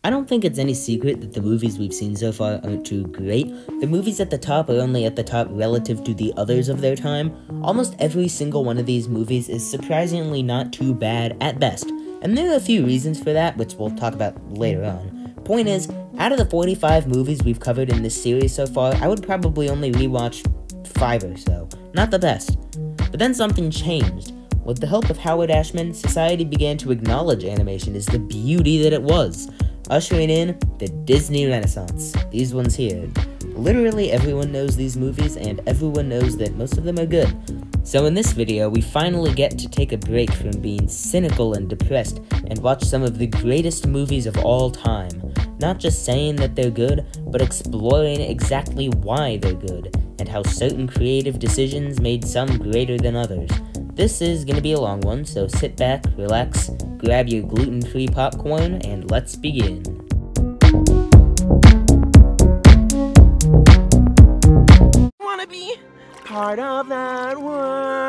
I don't think it's any secret that the movies we've seen so far aren't too great. The movies at the top are only at the top relative to the others of their time. Almost every single one of these movies is surprisingly not too bad at best, and there are a few reasons for that, which we'll talk about later on. Point is, out of the 45 movies we've covered in this series so far, I would probably only rewatch 5 or so. Not the best. But then something changed. With the help of Howard Ashman, society began to acknowledge animation as the beauty that it was, ushering in the Disney Renaissance. These ones here. Literally everyone knows these movies, and everyone knows that most of them are good. So in this video, we finally get to take a break from being cynical and depressed and watch some of the greatest movies of all time. Not just saying that they're good, but exploring exactly why they're good, and how certain creative decisions made some greater than others. This is gonna be a long one, so sit back, relax, grab your gluten-free popcorn, and let's begin. Wanna be part of that world?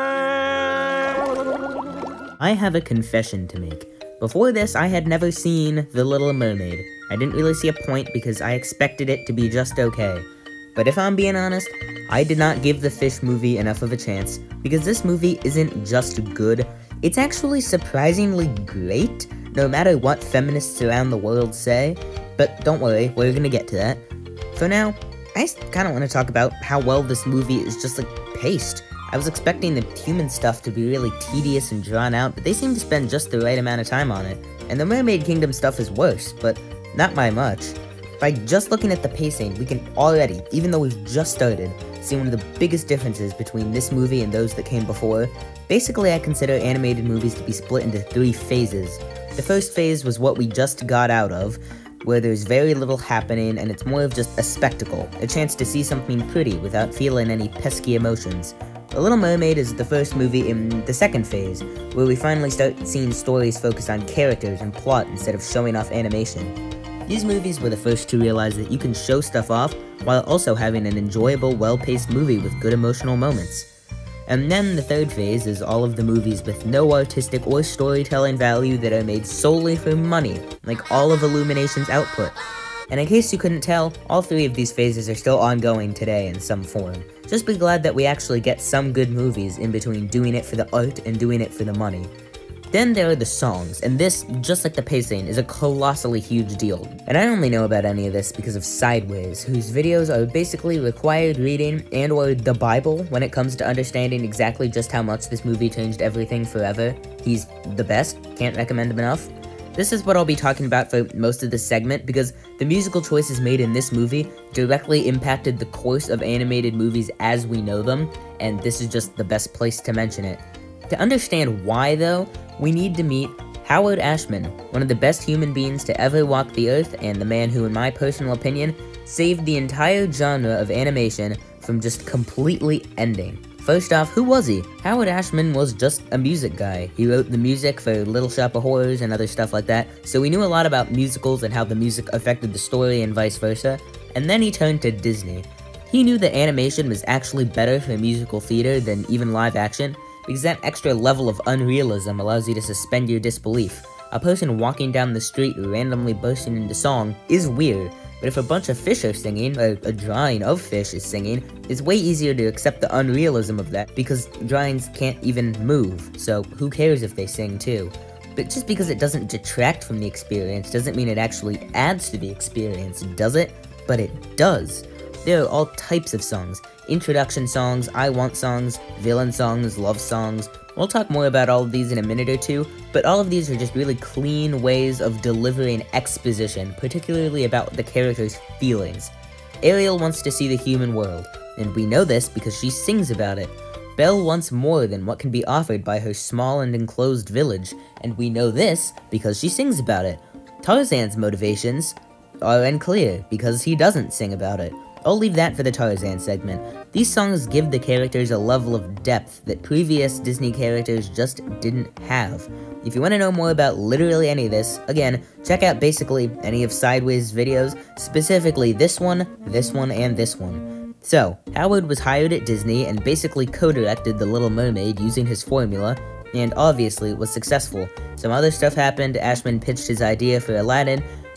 I have a confession to make. Before this, I had never seen The Little Mermaid. I didn't really see a point because I expected it to be just okay. But if I'm being honest, I did not give the Fish movie enough of a chance, because this movie isn't just good, it's actually surprisingly great, no matter what feminists around the world say. But don't worry, we're gonna get to that. For now, I kinda wanna talk about how well this movie is just paced. I was expecting the human stuff to be really tedious and drawn out, but they seem to spend just the right amount of time on it. And the Mermaid Kingdom stuff is worse, but not by much. By just looking at the pacing, we can already, even though we've just started, see one of the biggest differences between this movie and those that came before. Basically, I consider animated movies to be split into 3 phases. The first phase was what we just got out of, where there's very little happening and it's more of just a spectacle, a chance to see something pretty without feeling any pesky emotions. The Little Mermaid is the first movie in the second phase, where we finally start seeing stories focused on characters and plot instead of showing off animation. These movies were the first to realize that you can show stuff off while also having an enjoyable, well-paced movie with good emotional moments. And then the third phase is all of the movies with no artistic or storytelling value that are made solely for money, like all of Illumination's output. And in case you couldn't tell, all 3 of these phases are still ongoing today in some form. Just be glad that we actually get some good movies in between doing it for the art and doing it for the money. Then there are the songs, and this, just like the pacing, is a colossally huge deal. And I only know about any of this because of Sideways, whose videos are basically required reading and or the Bible when it comes to understanding exactly just how much this movie changed everything forever. He's the best, can't recommend him enough. This is what I'll be talking about for most of this segment, because the musical choices made in this movie directly impacted the course of animated movies as we know them, and this is just the best place to mention it. To understand why, though, we need to meet Howard Ashman, one of the best human beings to ever walk the earth, and the man who, in my personal opinion, saved the entire genre of animation from just completely ending. First off, who was he? Howard Ashman was just a music guy. He wrote the music for Little Shop of Horrors and other stuff like that, so we knew a lot about musicals and how the music affected the story and vice versa. And then he turned to Disney. He knew that animation was actually better for musical theater than even live action, because that extra level of unrealism allows you to suspend your disbelief. A person walking down the street randomly bursting into song is weird, but if a bunch of fish are singing, or a drawing of fish is singing, it's way easier to accept the unrealism of that, because drawings can't even move, so who cares if they sing too? But just because it doesn't detract from the experience doesn't mean it actually adds to the experience, does it? But it does. There are all types of songs. Introduction songs, I want songs, villain songs, love songs. We'll talk more about all of these in a minute or two, but all of these are just really clean ways of delivering exposition, particularly about the character's feelings. Ariel wants to see the human world, and we know this because she sings about it. Belle wants more than what can be offered by her small and enclosed village, and we know this because she sings about it. Tarzan's motivations are unclear because he doesn't sing about it. I'll leave that for the Tarzan segment. These songs give the characters a level of depth that previous Disney characters just didn't have. If you want to know more about literally any of this, again, check out basically any of Sideways' videos, specifically this one, and this one. So, Howard was hired at Disney and basically co-directed The Little Mermaid using his formula, and obviously was successful. Some other stuff happened, Ashman pitched his idea for Aladdin,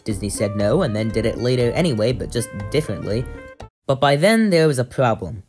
Disney said no, and then did it later anyway, but just differently. But by then, there was a problem.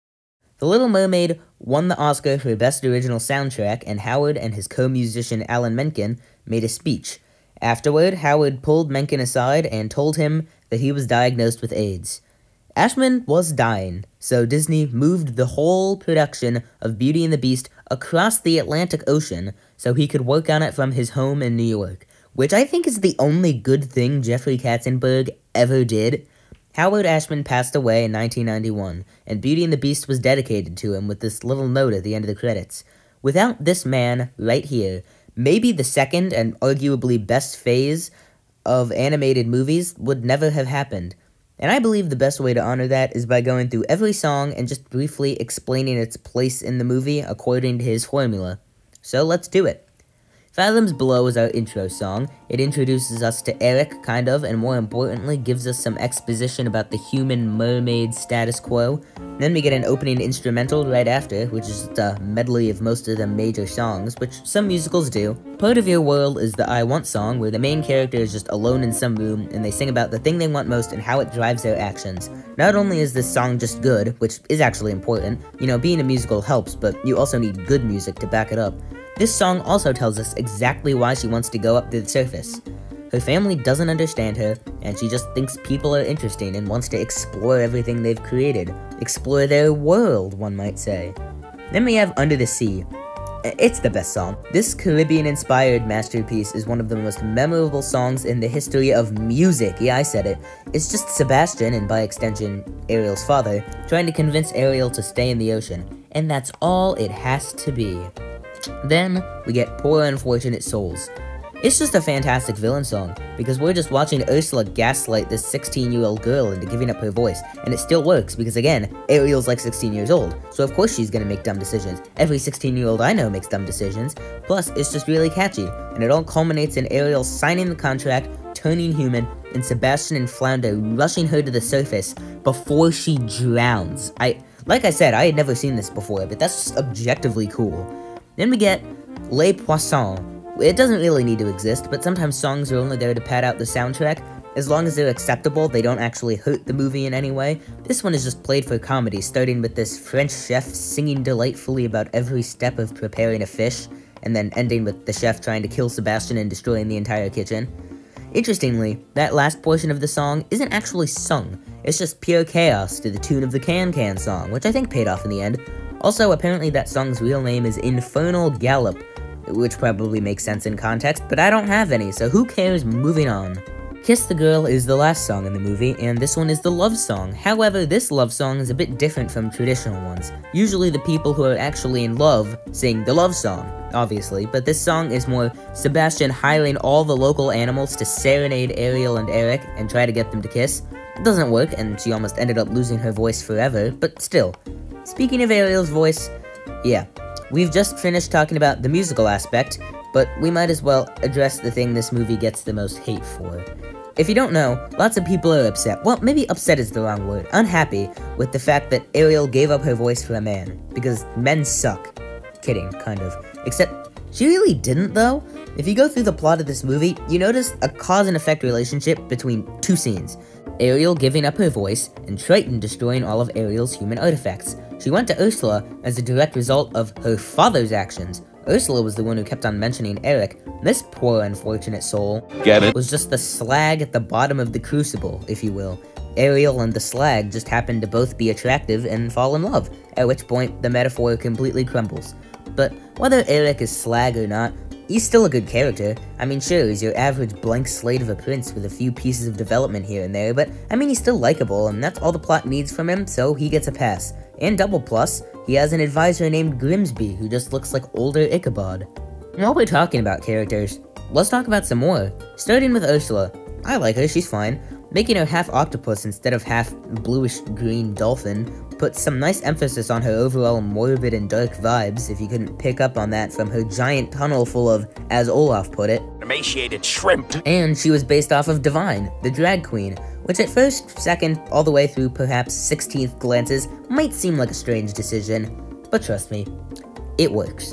The Little Mermaid won the Oscar for Best Original Soundtrack, and Howard and his co-musician Alan Menken made a speech. Afterward, Howard pulled Menken aside and told him that he was diagnosed with AIDS. Ashman was dying, so Disney moved the whole production of Beauty and the Beast across the Atlantic Ocean so he could work on it from his home in New York, which I think is the only good thing Jeffrey Katzenberg ever did. Howard Ashman passed away in 1991, and Beauty and the Beast was dedicated to him with this little note at the end of the credits. Without this man, right here, maybe the second and arguably best phase of animated movies would never have happened. And I believe the best way to honor that is by going through every song and just briefly explaining its place in the movie according to his formula. So let's do it. Fathoms Below is our intro song. It introduces us to Eric, kind of, and more importantly, gives us some exposition about the human mermaid status quo. Then we get an opening instrumental right after, which is just a medley of most of the major songs, which some musicals do. Part of Your World is the I Want song, where the main character is just alone in some room, and they sing about the thing they want most and how it drives their actions. Not only is this song just good, which is actually important, you know, being a musical helps, but you also need good music to back it up. This song also tells us exactly why she wants to go up to the surface. Her family doesn't understand her, and she just thinks people are interesting and wants to explore everything they've created. Explore their world, one might say. Then we have Under the Sea. It's the best song. This Caribbean-inspired masterpiece is one of the most memorable songs in the history of music. Yeah, I said it. It's just Sebastian, and by extension, Ariel's father, trying to convince Ariel to stay in the ocean. And that's all it has to be. Then, we get Poor Unfortunate Souls. It's just a fantastic villain song, because we're just watching Ursula gaslight this 16-year-old girl into giving up her voice, and it still works, because again, Ariel's like 16 years old, so of course she's gonna make dumb decisions. Every 16-year-old I know makes dumb decisions, plus it's just really catchy, and it all culminates in Ariel signing the contract, turning human, and Sebastian and Flounder rushing her to the surface before she drowns. Like I said, I had never seen this before, but that's just objectively cool. Then we get Les Poissons. It doesn't really need to exist, but sometimes songs are only there to pad out the soundtrack. As long as they're acceptable, they don't actually hurt the movie in any way. This one is just played for comedy, starting with this French chef singing delightfully about every step of preparing a fish, and then ending with the chef trying to kill Sebastian and destroying the entire kitchen. Interestingly, that last portion of the song isn't actually sung. It's just pure chaos to the tune of the Can Can song, which I think paid off in the end. Also, apparently that song's real name is Infernal Gallop, which probably makes sense in context, but I don't have any, so who cares? Moving on. Kiss the Girl is the last song in the movie, and this one is the love song. However, this love song is a bit different from traditional ones. Usually the people who are actually in love sing the love song, obviously, but this song is more Sebastian hiring all the local animals to serenade Ariel and Eric and try to get them to kiss. It doesn't work, and she almost ended up losing her voice forever, but still. Speaking of Ariel's voice, yeah, we've just finished talking about the musical aspect, but we might as well address the thing this movie gets the most hate for. If you don't know, lots of people are upset, well, maybe upset is the wrong word, unhappy with the fact that Ariel gave up her voice for a man, because men suck. Kidding, kind of. Except, she really didn't though. If you go through the plot of this movie, you notice a cause and effect relationship between two scenes. Ariel giving up her voice, and Triton destroying all of Ariel's human artifacts. She went to Ursula as a direct result of her father's actions. Ursula was the one who kept on mentioning Eric. This poor unfortunate soul was just the slag at the bottom of the crucible, if you will. Ariel and the slag just happened to both be attractive and fall in love, at which point the metaphor completely crumbles. But whether Eric is slag or not, he's still a good character. I mean, sure, he's your average blank slate of a prince with a few pieces of development here and there, but I mean, he's still likable, and that's all the plot needs from him, so he gets a pass. And double plus, he has an advisor named Grimsby who just looks like older Ichabod. While we're talking about characters, let's talk about some more. Starting with Ursula. I like her, she's fine. Making her half octopus instead of half bluish-green dolphin puts some nice emphasis on her overall morbid and dark vibes, if you couldn't pick up on that from her giant tunnel full of, as Olaf put it, emaciated shrimp. And she was based off of Divine, the drag queen, which at first, second, all the way through perhaps 16th glances might seem like a strange decision, but trust me, it works.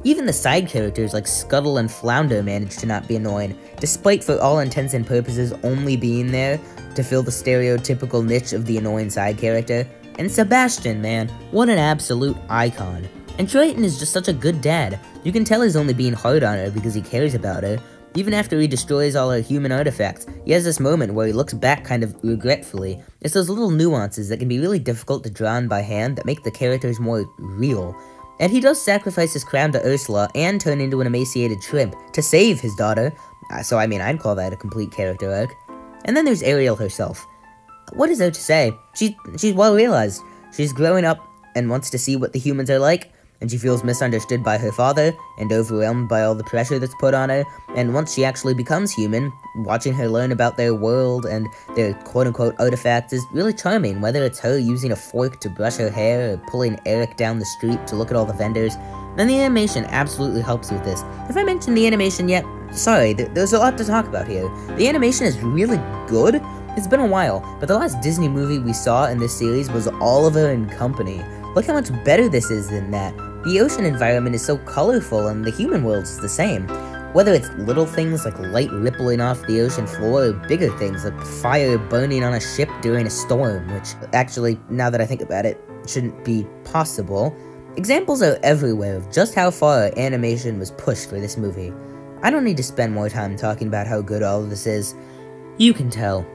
Even the side characters like Scuttle and Flounder managed to not be annoying, despite for all intents and purposes only being there to fill the stereotypical niche of the annoying side character. And Sebastian, man, what an absolute icon. And Triton is just such a good dad. You can tell he's only being hard on her because he cares about her. Even after he destroys all her human artifacts, he has this moment where he looks back kind of regretfully. It's those little nuances that can be really difficult to draw on by hand that make the characters more real. And he does sacrifice his crown to Ursula and turn into an emaciated shrimp to save his daughter. So I mean, I'd call that a complete character arc. And then there's Ariel herself. What is there to say? She's well realized. She's growing up and wants to see what the humans are like, and she feels misunderstood by her father and overwhelmed by all the pressure that's put on her. And once she actually becomes human, watching her learn about their world and their quote-unquote artifacts is really charming, whether it's her using a fork to brush her hair or pulling Eric down the street to look at all the vendors. And the animation absolutely helps with this. If I mentioned the animation yet, sorry, there's a lot to talk about here. The animation is really good. It's been a while, but the last Disney movie we saw in this series was Oliver and Company. Look how much better this is than that. The ocean environment is so colorful and the human world is the same. Whether it's little things like light rippling off the ocean floor or bigger things like fire burning on a ship during a storm, which actually, now that I think about it, shouldn't be possible. Examples are everywhere of just how far animation was pushed for this movie. I don't need to spend more time talking about how good all of this is. You can tell.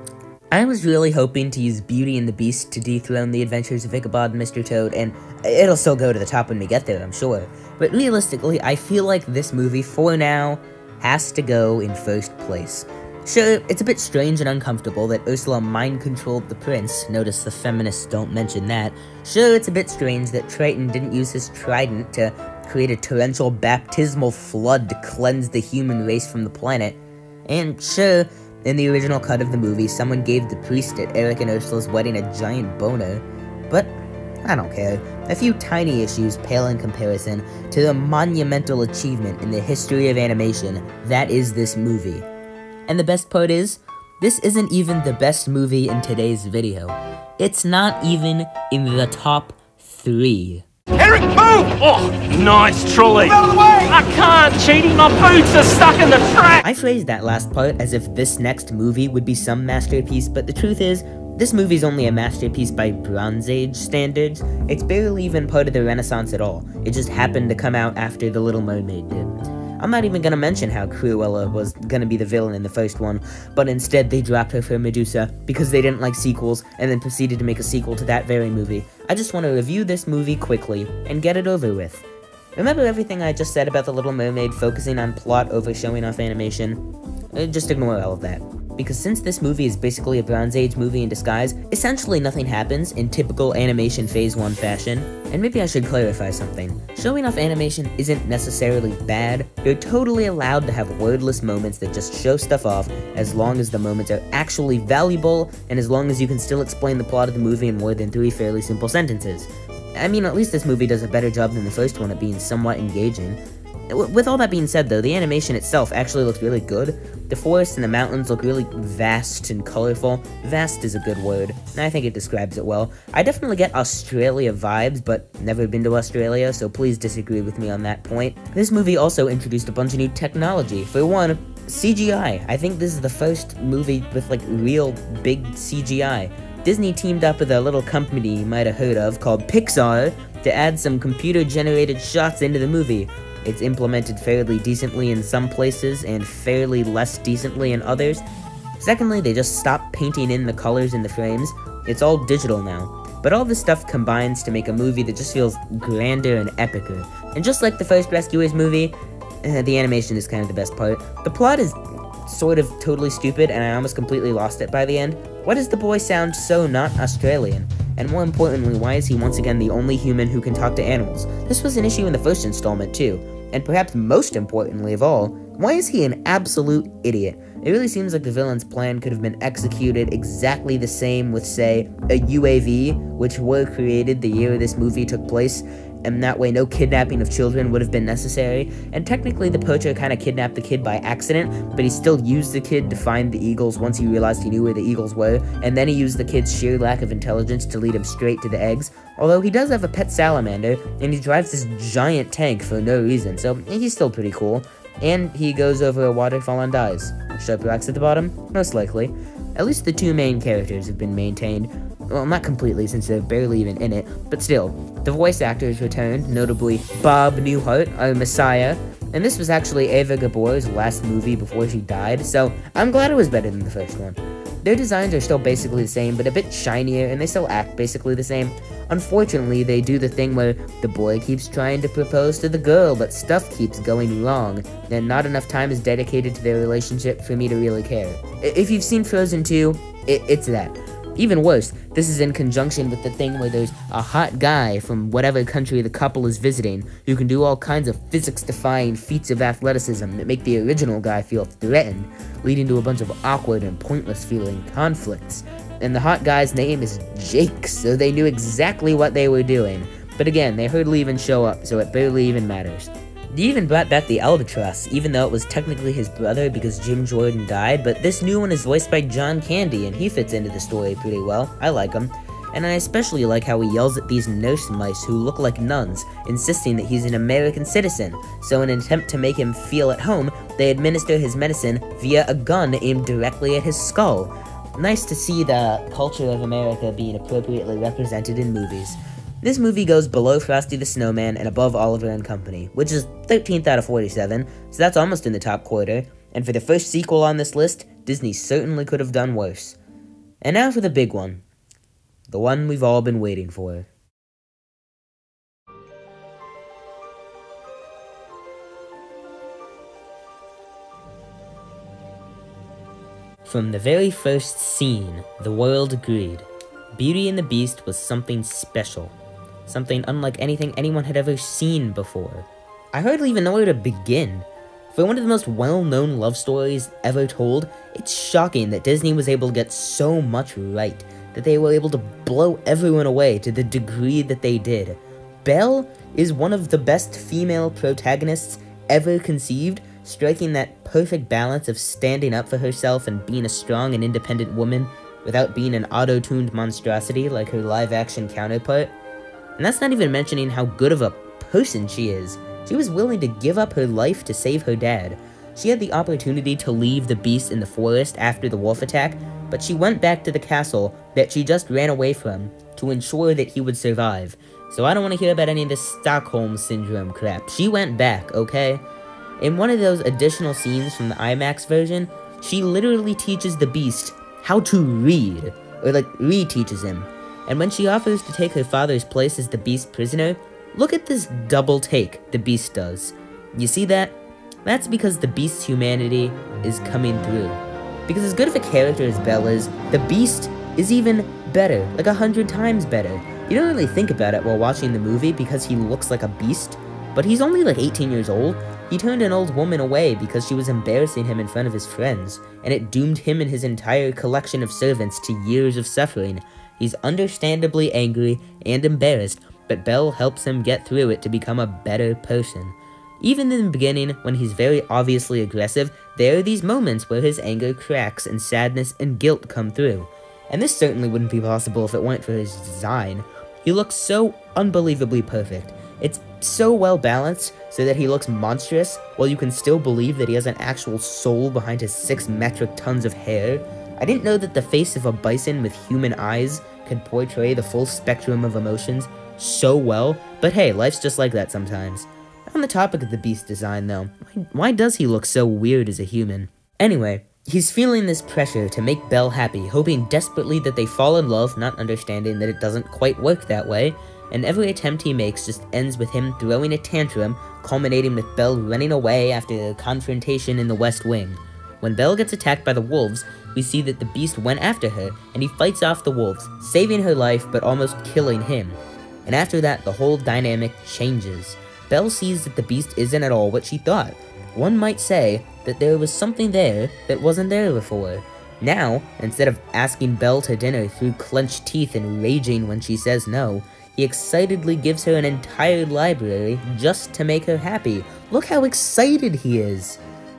I was really hoping to use Beauty and the Beast to dethrone The Adventures of Ichabod and Mr. Toad, and it'll still go to the top when we get there, I'm sure. But realistically, I feel like this movie, for now, has to go in first place. Sure, it's a bit strange and uncomfortable that Ursula mind-controlled the prince. Notice the feminists don't mention that. Sure, it's a bit strange that Triton didn't use his trident to create a torrential baptismal flood to cleanse the human race from the planet. And sure, in the original cut of the movie, someone gave the priest at Eric and Ursula's wedding a giant boner. But I don't care. A few tiny issues pale in comparison to the monumental achievement in the history of animation that is this movie. And the best part is, this isn't even the best movie in today's video. It's not even in the top 3. Eric, move! Oh, nice trolley! Out of the way! I can't, Cheaty, my boots are stuck in the track! I phrased that last part as if this next movie would be some masterpiece, but the truth is, this movie's only a masterpiece by Bronze Age standards. It's barely even part of the Renaissance at all. It just happened to come out after The Little Mermaid did. I'm not even gonna mention how Cruella was gonna be the villain in the first one, but instead they dropped her for Medusa because they didn't like sequels and then proceeded to make a sequel to that very movie. I just want to review this movie quickly and get it over with. Remember everything I just said about The Little Mermaid focusing on plot over showing off animation? Just ignore all of that. Because since this movie is basically a Bronze Age movie in disguise, essentially nothing happens in typical animation Phase 1 fashion. And maybe I should clarify something. Showing off animation isn't necessarily bad. You're totally allowed to have wordless moments that just show stuff off as long as the moments are actually valuable and as long as you can still explain the plot of the movie in more than 3 fairly simple sentences. I mean, at least this movie does a better job than the first one at being somewhat engaging. With all that being said, though, the animation itself actually looks really good. The forests and the mountains look really vast and colorful. Vast is a good word, and I think it describes it well. I definitely get Australia vibes, but never been to Australia, so please disagree with me on that point. This movie also introduced a bunch of new technology. For one, CGI. I think this is the first movie with, like, real big CGI. Disney teamed up with a little company you might have heard of called Pixar to add some computer-generated shots into the movie. It's implemented fairly decently in some places and fairly less decently in others. Secondly, they just stopped painting in the colors in the frames. It's all digital now. But all this stuff combines to make a movie that just feels grander and epicer. And just like the first Rescuers movie, the animation is kind of the best part. The plot is sort of totally stupid, and I almost completely lost it by the end. Why does the boy sound so not Australian? And more importantly, why is he once again the only human who can talk to animals? This was an issue in the first installment too. And perhaps most importantly of all, why is he an absolute idiot? It really seems like the villain's plan could have been executed exactly the same with, say, a UAV, which were created the year this movie took place, and that way no kidnapping of children would have been necessary, and technically the poacher kind of kidnapped the kid by accident, but he still used the kid to find the eagles once he realized he knew where the eagles were, and then he used the kid's sheer lack of intelligence to lead him straight to the eggs, although he does have a pet salamander, and he drives this giant tank for no reason, so he's still pretty cool, and he goes over a waterfall and dies. Sharp rocks at the bottom? Most likely. At least the two main characters have been maintained. Well, not completely, since they're barely even in it, but still. The voice actors returned, notably Bob Newhart, our Messiah, and this was actually Eva Gabor's last movie before she died, so I'm glad it was better than the first one. Their designs are still basically the same, but a bit shinier, and they still act basically the same. Unfortunately, they do the thing where the boy keeps trying to propose to the girl, but stuff keeps going wrong, and not enough time is dedicated to their relationship for me to really care. If you've seen Frozen 2, it's that. Even worse, this is in conjunction with the thing where there's a hot guy from whatever country the couple is visiting who can do all kinds of physics-defying feats of athleticism that make the original guy feel threatened, leading to a bunch of awkward and pointless-feeling conflicts. And the hot guy's name is Jake, so they knew exactly what they were doing. But again, they hardly even show up, so it barely even matters. They even brought back the Albatross, even though it was technically his brother because Jim Jordan died, but this new one is voiced by John Candy, and he fits into the story pretty well. I like him. And I especially like how he yells at these nurse mice who look like nuns, insisting that he's an American citizen, so in an attempt to make him feel at home, they administer his medicine via a gun aimed directly at his skull. Nice to see the culture of America being appropriately represented in movies. This movie goes below Frosty the Snowman and above Oliver and Company, which is 13th out of 47, so that's almost in the top quarter, and for the first sequel on this list, Disney certainly could have done worse. And now for the big one. The one we've all been waiting for. From the very first scene, the world agreed. Beauty and the Beast was something special. Something unlike anything anyone had ever seen before. I hardly even know where to begin. For one of the most well-known love stories ever told, it's shocking that Disney was able to get so much right, that they were able to blow everyone away to the degree that they did. Belle is one of the best female protagonists ever conceived, striking that perfect balance of standing up for herself and being a strong and independent woman without being an auto-tuned monstrosity like her live-action counterpart. And that's not even mentioning how good of a person she is. She was willing to give up her life to save her dad. She had the opportunity to leave the Beast in the forest after the wolf attack, but she went back to the castle that she just ran away from to ensure that he would survive. So I don't want to hear about any of this Stockholm Syndrome crap. She went back, okay? In one of those additional scenes from the IMAX version, she literally teaches the Beast how to read, or re-teaches him. And when she offers to take her father's place as the Beast prisoner, look at this double take the Beast does. You see that? That's because the Beast's humanity is coming through. Because as good of a character as Belle is, the Beast is even better, like 100 times better. You don't really think about it while watching the movie because he looks like a beast, but he's only like 18 years old. He turned an old woman away because she was embarrassing him in front of his friends, and it doomed him and his entire collection of servants to years of suffering. He's understandably angry and embarrassed, but Belle helps him get through it to become a better person. Even in the beginning, when he's very obviously aggressive, there are these moments where his anger cracks and sadness and guilt come through. And this certainly wouldn't be possible if it weren't for his design. He looks so unbelievably perfect. It's so well balanced so that he looks monstrous, while you can still believe that he has an actual soul behind his 6 metric tons of hair. I didn't know that the face of a bison with human eyes could portray the full spectrum of emotions so well, but hey, life's just like that sometimes. On the topic of the Beast design though, why does he look so weird as a human? Anyway, he's feeling this pressure to make Belle happy, hoping desperately that they fall in love, not understanding that it doesn't quite work that way, and every attempt he makes just ends with him throwing a tantrum, culminating with Belle running away after a confrontation in the West Wing. When Belle gets attacked by the wolves, we see that the Beast went after her, and he fights off the wolves, saving her life but almost killing him. And after that, the whole dynamic changes. Belle sees that the Beast isn't at all what she thought. One might say that there was something there that wasn't there before. Now, instead of asking Belle to dinner through clenched teeth and raging when she says no, He excitedly gives her an entire library just to make her happy. Look how excited he is!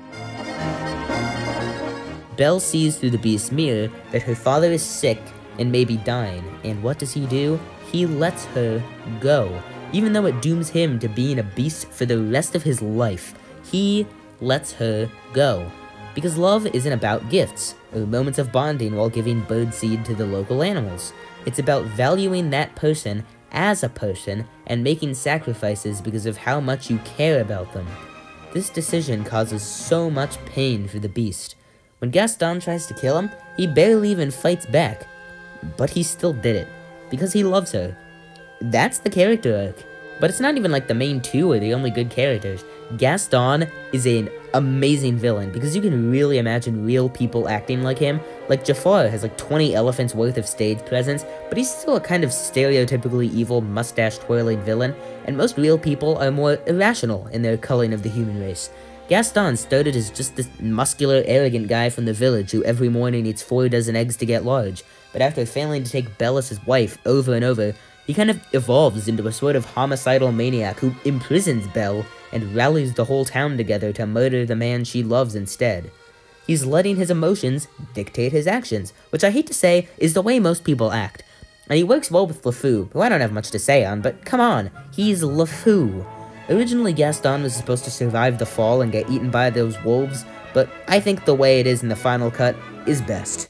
Belle sees through the Beast's mirror that her father is sick and may be dying, and what does he do? He lets her go. Even though it dooms him to being a beast for the rest of his life, he lets her go. Because love isn't about gifts, or moments of bonding while giving birdseed to the local animals. It's about valuing that person as a person and making sacrifices because of how much you care about them. This decision causes so much pain for the Beast. When Gaston tries to kill him, he barely even fights back. But he still did it, because he loves her. That's the character arc. But it's not even like the main two are the only good characters. Gaston is an amazing villain, because you can really imagine real people acting like him. Like Jafar has like 20 elephants worth of stage presence, but he's still a kind of stereotypically evil, mustache-twirling villain, and most real people are more irrational in their culling of the human race. Gaston started as just this muscular, arrogant guy from the village who every morning eats 4 dozen eggs to get large, but after failing to take Belle as his wife over and over, he kind of evolves into a sort of homicidal maniac who imprisons Belle and rallies the whole town together to murder the man she loves instead. He's letting his emotions dictate his actions, which I hate to say is the way most people act. And he works well with LeFou, who I don't have much to say on, but come on, he's LeFou. Originally, Gaston was supposed to survive the fall and get eaten by those wolves, but I think the way it is in the final cut is best.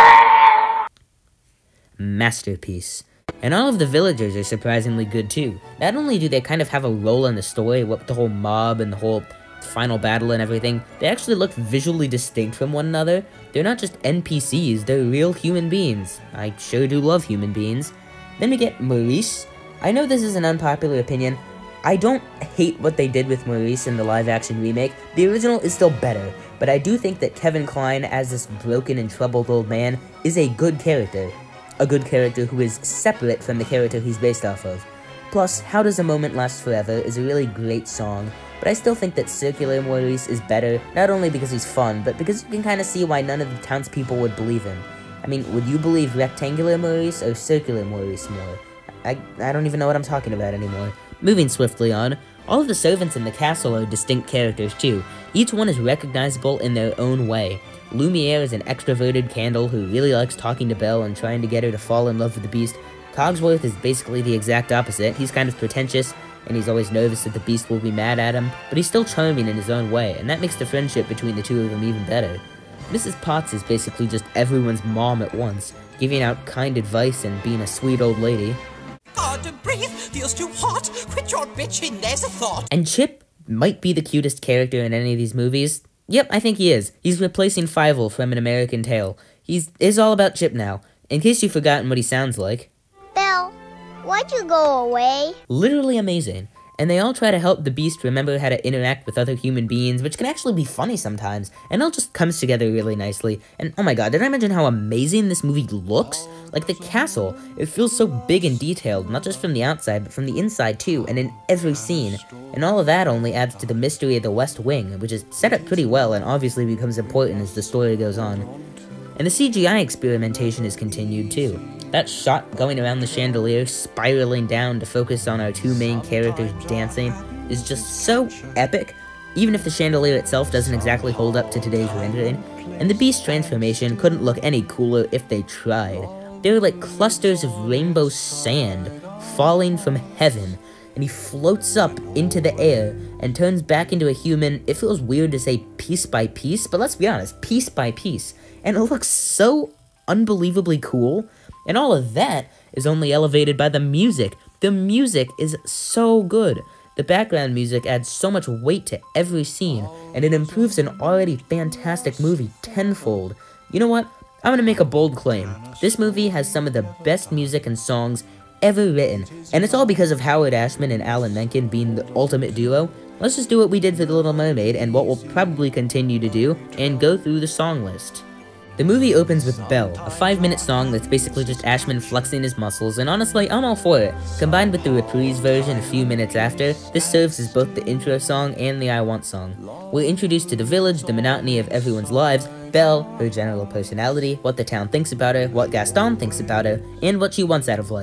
Masterpiece. And all of the villagers are surprisingly good too. Not only do they kind of have a role in the story with the whole mob and the whole final battle and everything, they actually look visually distinct from one another. They're not just NPCs, they're real human beings. I sure do love human beings. Then we get Maurice. I know this is an unpopular opinion. I don't hate what they did with Maurice in the live-action remake. The original is still better, but I do think that Kevin Kline as this broken and troubled old man is a good character. A good character who is separate from the character he's based off of. Plus, How Does a Moment Last Forever is a really great song, but I still think that Circular Maurice is better, not only because he's fun, but because you can kind of see why none of the townspeople would believe him. I mean, would you believe Rectangular Maurice or Circular Maurice more? I don't even know what I'm talking about anymore. Moving swiftly on, all of the servants in the castle are distinct characters too. Each one is recognizable in their own way. Lumiere is an extroverted candle who really likes talking to Belle and trying to get her to fall in love with the Beast. Cogsworth is basically the exact opposite. He's kind of pretentious, and he's always nervous that the Beast will be mad at him, but he's still charming in his own way, and that makes the friendship between the two of them even better. Mrs. Potts is basically just everyone's mom at once, giving out kind advice and being a sweet old lady. Hard to breathe, feels too hot, quit your bitching, there's a thought. And Chip might be the cutest character in any of these movies. Yep, I think he is. He's replacing Fievel from An American Tail. It's all about Chip now, in case you've forgotten what he sounds like. Belle, why'd you go away? Literally amazing. And they all try to help the Beast remember how to interact with other human beings, which can actually be funny sometimes, and it all just comes together really nicely. And oh my god, did I mention how amazing this movie looks? Like the castle, it feels so big and detailed, not just from the outside, but from the inside too, and in every scene. And all of that only adds to the mystery of the West Wing, which is set up pretty well and obviously becomes important as the story goes on. And the CGI experimentation is continued too. That shot going around the chandelier, spiraling down to focus on our two main characters dancing, is just so epic, even if the chandelier itself doesn't exactly hold up to today's rendering. And the Beast transformation couldn't look any cooler if they tried. They were like clusters of rainbow sand falling from heaven, and he floats up into the air and turns back into a human. It feels weird to say piece by piece, but let's be honest, piece by piece. And it looks so unbelievably cool. And all of that is only elevated by the music. The music is so good. The background music adds so much weight to every scene, and it improves an already fantastic movie tenfold. You know what? I'm gonna make a bold claim. This movie has some of the best music and songs ever written, and it's all because of Howard Ashman and Alan Menken being the ultimate duo. Let's just do what we did for The Little Mermaid, and what we'll probably continue to do, and go through the song list. The movie opens with Belle, a 5-minute song that's basically just Ashman flexing his muscles, and honestly, I'm all for it. Combined with the reprise version a few minutes after, this serves as both the intro song and the I Want song. We're introduced to the village, the monotony of everyone's lives, Belle, her general personality, what the town thinks about her, what Gaston thinks about her, and what she wants out of life.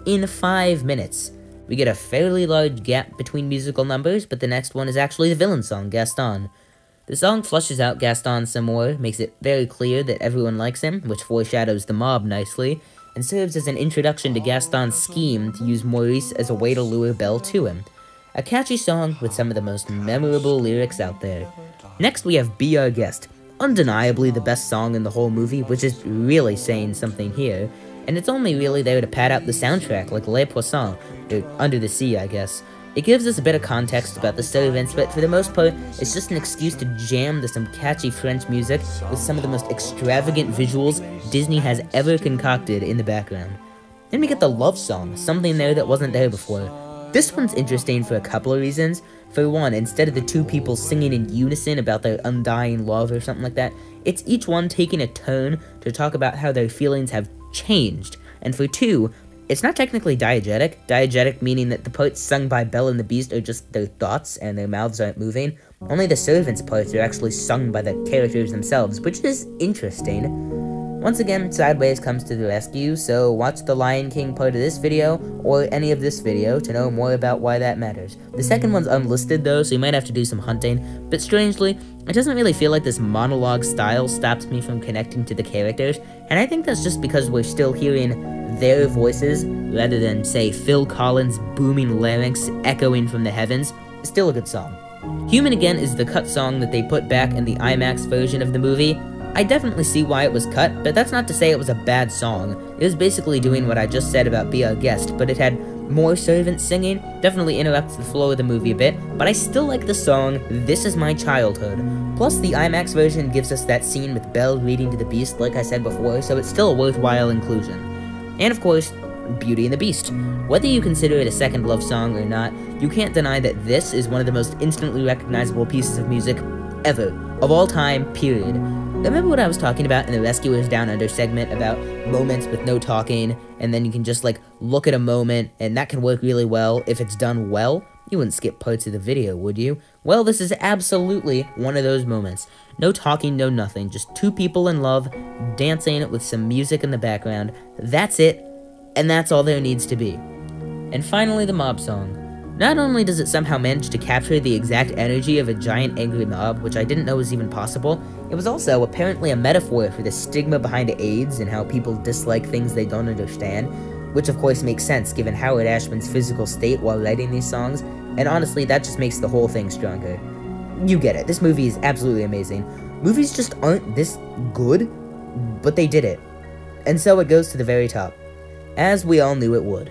in 5 minutes. We get a fairly large gap between musical numbers, but the next one is actually the villain song, Gaston. The song flushes out Gaston some more, makes it very clear that everyone likes him, which foreshadows the mob nicely, and serves as an introduction to Gaston's scheme to use Maurice as a way to lure Belle to him. A catchy song with some of the most memorable lyrics out there. Next we have Be Our Guest, undeniably the best song in the whole movie, which is really saying something here, and it's only really there to pad out the soundtrack like Les Poissons, or Under the Sea, I guess. It gives us a bit of context about the servants, but for the most part, it's just an excuse to jam to some catchy French music with some of the most extravagant visuals Disney has ever concocted in the background. Then we get the love song, something there that wasn't there before. This one's interesting for a couple of reasons. For one, instead of the two people singing in unison about their undying love or something like that, it's each one taking a turn to talk about how their feelings have changed. And for two, it's not technically diegetic meaning that the parts sung by Belle and the Beast are just their thoughts and their mouths aren't moving. Only the servants' parts are actually sung by the characters themselves, which is interesting. Once again, Sideways comes to the rescue, so watch the Lion King part of this video, or any of this video, to know more about why that matters. The second one's unlisted though, so you might have to do some hunting, but strangely, it doesn't really feel like this monologue style stops me from connecting to the characters, and I think that's just because we're still hearing their voices, rather than, say, Phil Collins' booming larynx echoing from the heavens. It's still a good song. Human Again is the cut song that they put back in the IMAX version of the movie. I definitely see why it was cut, but that's not to say it was a bad song. It was basically doing what I just said about Be Our Guest, but it had more servants singing, definitely interrupts the flow of the movie a bit, but I still like the song This Is My Childhood. Plus, the IMAX version gives us that scene with Belle reading to the Beast, like I said before, so it's still a worthwhile inclusion. And of course, Beauty and the Beast. Whether you consider it a second love song or not, you can't deny that this is one of the most instantly recognizable pieces of music ever, of all time, period. Remember what I was talking about in the Rescuers Down Under segment about moments with no talking, and then you can just, like, look at a moment, and that can work really well if it's done well? You wouldn't skip parts of the video, would you? Well, this is absolutely one of those moments. No talking, no nothing, just two people in love, dancing with some music in the background. That's it, and that's all there needs to be. And finally, the mob song. Not only does it somehow manage to capture the exact energy of a giant angry mob, which I didn't know was even possible, it was also apparently a metaphor for the stigma behind AIDS and how people dislike things they don't understand, which of course makes sense given Howard Ashman's physical state while writing these songs, and honestly, that just makes the whole thing stronger. You get it, this movie is absolutely amazing. Movies just aren't this good, but they did it. And so it goes to the very top, as we all knew it would.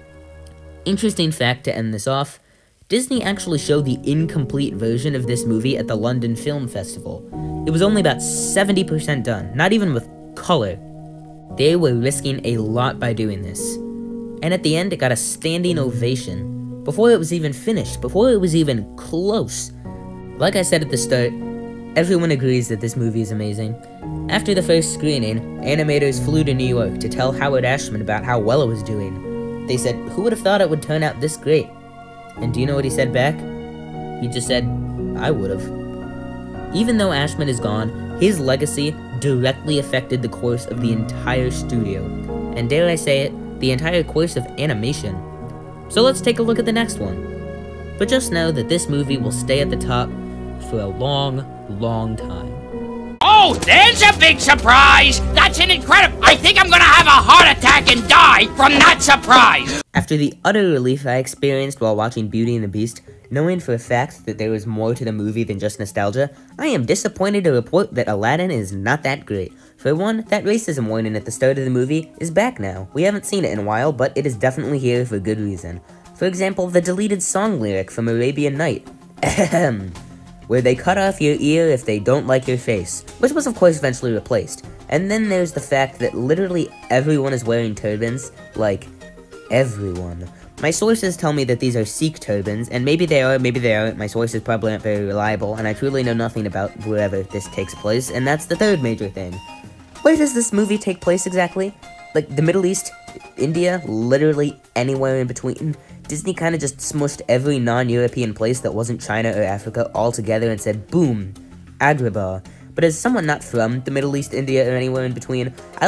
Interesting fact to end this off, Disney actually showed the incomplete version of this movie at the London Film Festival. It was only about 70% done, not even with color. They were risking a lot by doing this. And at the end, it got a standing ovation. Before it was even finished, before it was even close. Like I said at the start, everyone agrees that this movie is amazing. After the first screening, animators flew to New York to tell Howard Ashman about how well it was doing. They said, who would have thought it would turn out this great? And do you know what he said back? He just said, I would have. Even though Ashman is gone, his legacy directly affected the course of the entire studio. And dare I say it, the entire course of animation. So let's take a look at the next one. But just know that this movie will stay at the top for a long, long time. Oh, there's a big surprise! That's an incredible... I think I'm gonna have a heart attack and die from that surprise! After the utter relief I experienced while watching Beauty and the Beast, knowing for a fact that there was more to the movie than just nostalgia, I am disappointed to report that Aladdin is not that great. For one, that racism warning at the start of the movie is back now. We haven't seen it in a while, but it is definitely here for good reason. For example, the deleted song lyric from Arabian Night. Ahem. Where they cut off your ear if they don't like your face, which was of course eventually replaced. And then there's the fact that literally everyone is wearing turbans, like, everyone. My sources tell me that these are Sikh turbans, and maybe they are, maybe they aren't. My sources probably aren't very reliable, and I truly know nothing about wherever this takes place, and that's the third major thing. Where does this movie take place exactly? Like, the Middle East, India, literally anywhere in between. Disney kind of just smushed every non-European place that wasn't China or Africa all together and said, boom, Agrabah. But as someone not from the Middle East, India, or anywhere in between, I'll leave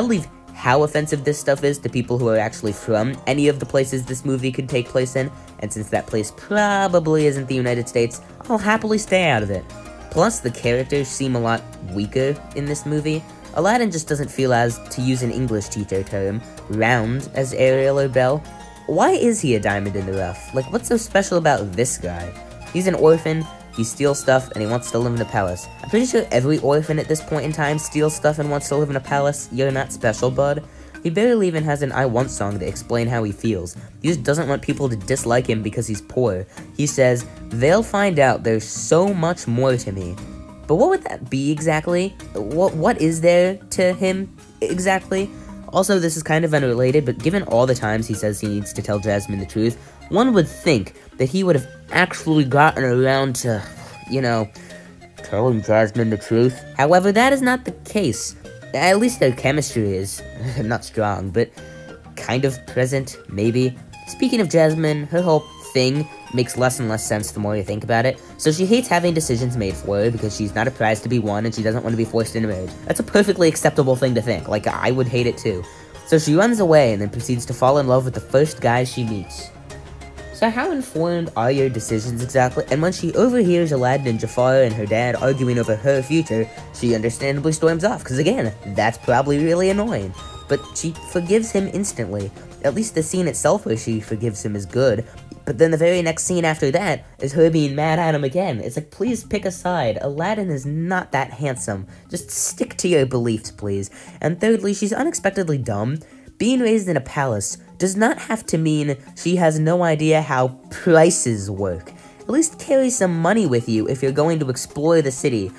how offensive this stuff is to people who are actually from any of the places this movie could take place in, and since that place probably isn't the United States, I'll happily stay out of it. Plus, the characters seem a lot weaker in this movie. Aladdin just doesn't feel as, to use an English teacher term, round as Ariel or Belle. Why is he a diamond in the rough? Like, what's so special about this guy? He's an orphan, he steals stuff, and he wants to live in a palace. I'm pretty sure every orphan at this point in time steals stuff and wants to live in a palace. You're not special, bud. He barely even has an I Want song to explain how he feels. He just doesn't want people to dislike him because he's poor. He says, "They'll find out there's so much more to me." But what would that be exactly? What is there to him exactly? Also, this is kind of unrelated, but given all the times he says he needs to tell Jasmine the truth, one would think that he would have actually gotten around to, you know, telling Jasmine the truth. However, that is not the case. At least their chemistry is not strong, but kind of present, maybe. Speaking of Jasmine, her whole thing makes less and less sense the more you think about it. So she hates having decisions made for her because she's not a prize to be won and she doesn't want to be forced into marriage. That's a perfectly acceptable thing to think. Like, I would hate it too. So she runs away and then proceeds to fall in love with the first guy she meets. So how informed are your decisions exactly? And when she overhears Aladdin and Jafar and her dad arguing over her future, she understandably storms off, because again, that's probably really annoying. But she forgives him instantly. At least the scene itself where she forgives him is good. But then the very next scene after that is her being mad at him again. It's like, please pick a side. Aladdin is not that handsome. Just stick to your beliefs, please. And thirdly, she's unexpectedly dumb. Being raised in a palace does not have to mean she has no idea how prices work. At least carry some money with you if you're going to explore the city.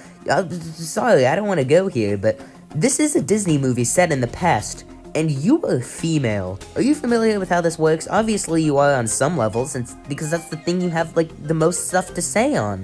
Sorry, I don't want to go here, but this is a Disney movie set in the past, and you are female. Are you familiar with how this works? Obviously you are on some level, because that's the thing you have, like, the most stuff to say on.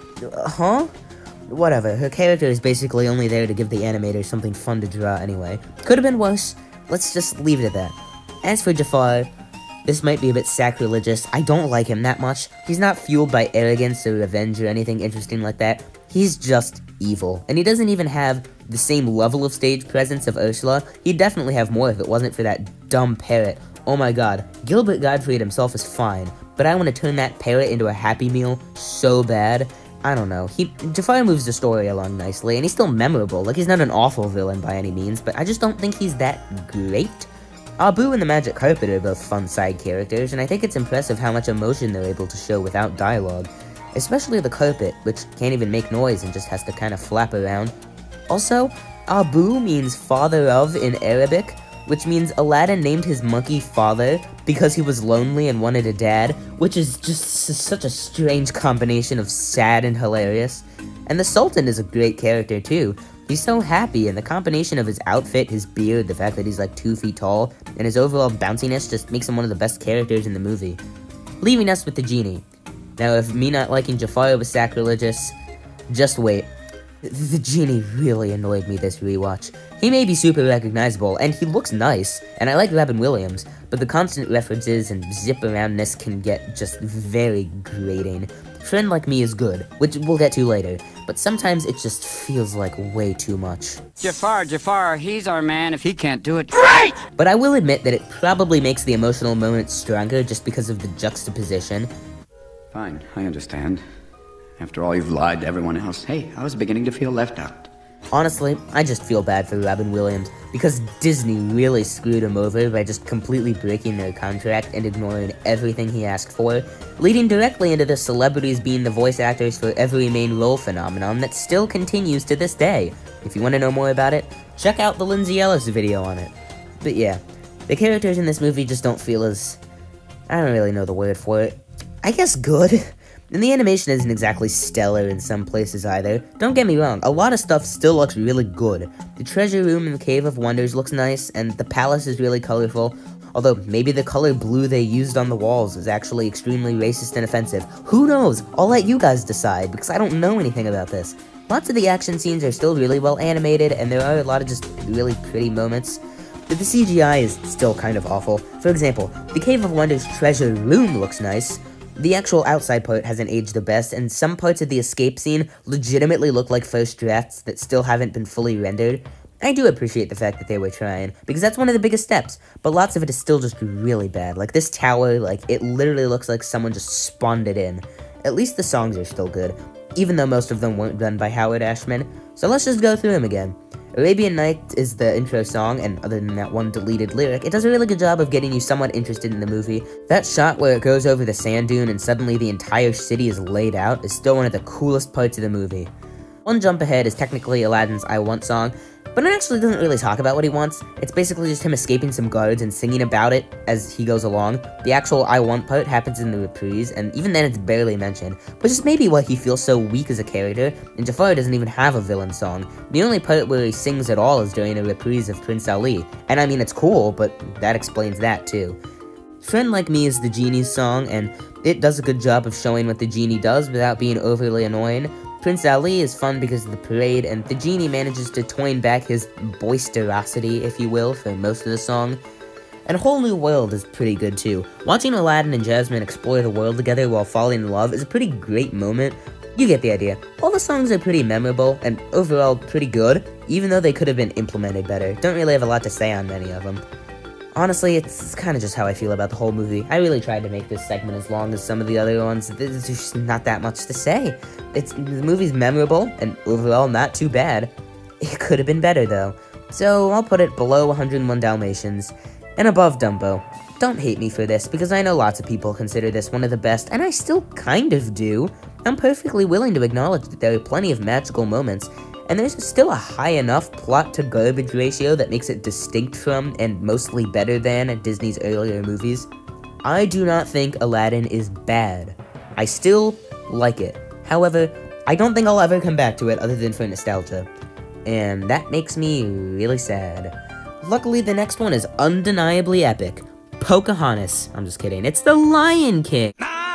Huh? Whatever, her character is basically only there to give the animator something fun to draw anyway. Could have been worse. Let's just leave it at that. As for Jafar, this might be a bit sacrilegious. I don't like him that much. He's not fueled by arrogance or revenge or anything interesting like that. He's just evil. And he doesn't even have the same level of stage presence of Ursula. He'd definitely have more if it wasn't for that dumb parrot. Oh my god, Gilbert Gottfried himself is fine, but I want to turn that parrot into a Happy Meal so bad. I don't know. Jafar moves the story along nicely, and he's still memorable. Like, he's not an awful villain by any means, but I just don't think he's that great. Abu and the Magic Carpet are both fun side characters, and I think it's impressive how much emotion they're able to show without dialogue. Especially the carpet, which can't even make noise and just has to kind of flap around. Also, Abu means father of in Arabic, which means Aladdin named his monkey Father because he was lonely and wanted a dad, which is just such a strange combination of sad and hilarious. And the Sultan is a great character too. He's so happy, and the combination of his outfit, his beard, the fact that he's like 2 feet tall, and his overall bounciness just makes him one of the best characters in the movie. Leaving us with the genie. Now, if me not liking Jafar was sacrilegious, just wait. The genie really annoyed me this rewatch. He may be super recognizable, and he looks nice, and I like Robin Williams, but the constant references and zip-aroundness can get just very grating. Friend Like Me is good, which we'll get to later, but sometimes it just feels like way too much. Jafar, he's our man if he can't do it. Great! But I will admit that it probably makes the emotional moments stronger just because of the juxtaposition. Fine, I understand. After all, you've lied to everyone else. Hey, I was beginning to feel left out. Honestly, I just feel bad for Robin Williams, because Disney really screwed him over by just completely breaking their contract and ignoring everything he asked for, leading directly into the celebrities being the voice actors for every main role phenomenon that still continues to this day. If you want to know more about it, check out the Lindsay Ellis video on it. But yeah, the characters in this movie just don't feel as... I don't really know the word for it. I guess good? And the animation isn't exactly stellar in some places either. Don't get me wrong, a lot of stuff still looks really good. The treasure room in the Cave of Wonders looks nice, and the palace is really colorful. Although, maybe the color blue they used on the walls is actually extremely racist and offensive. Who knows? I'll let you guys decide, because I don't know anything about this. Lots of the action scenes are still really well animated, and there are a lot of just really pretty moments. But the CGI is still kind of awful. For example, the Cave of Wonders treasure room looks nice. The actual outside part hasn't aged the best, and some parts of the escape scene legitimately look like first drafts that still haven't been fully rendered. I do appreciate the fact that they were trying, because that's one of the biggest steps, but lots of it is still just really bad. Like, this tower, like, it literally looks like someone just spawned it in. At least the songs are still good, even though most of them weren't done by Howard Ashman, so let's just go through them again. Arabian Nights is the intro song, and other than that one deleted lyric, it does a really good job of getting you somewhat interested in the movie. That shot where it goes over the sand dune and suddenly the entire city is laid out is still one of the coolest parts of the movie. One Jump Ahead is technically Aladdin's I Want song, but it actually doesn't really talk about what he wants. It's basically just him escaping some guards and singing about it as he goes along. The actual I Want part happens in the reprise, and even then it's barely mentioned, which is maybe why he feels so weak as a character, and Jafar doesn't even have a villain song. The only part where he sings at all is during a reprise of Prince Ali, and I mean it's cool, but that explains that too. Friend Like Me is the Genie's song, and it does a good job of showing what the genie does without being overly annoying. Prince Ali is fun because of the parade, and the genie manages to twine back his boisterosity, if you will, for most of the song. And Whole New World is pretty good too. Watching Aladdin and Jasmine explore the world together while falling in love is a pretty great moment. You get the idea. All the songs are pretty memorable, and overall pretty good, even though they could have been implemented better. Don't really have a lot to say on many of them. Honestly, it's kind of just how I feel about the whole movie. I really tried to make this segment as long as some of the other ones. There's just not that much to say. The movie's memorable, and overall not too bad. It could have been better, though. So I'll put it below 101 Dalmatians, and above Dumbo. Don't hate me for this, because I know lots of people consider this one of the best, and I still kind of do. I'm perfectly willing to acknowledge that there are plenty of magical moments, and there's still a high enough plot-to-garbage ratio that makes it distinct from, and mostly better than, Disney's earlier movies. I do not think Aladdin is bad. I still like it. However, I don't think I'll ever come back to it other than for nostalgia. And that makes me really sad. Luckily, the next one is undeniably epic. Pocahontas. I'm just kidding. It's The Lion King.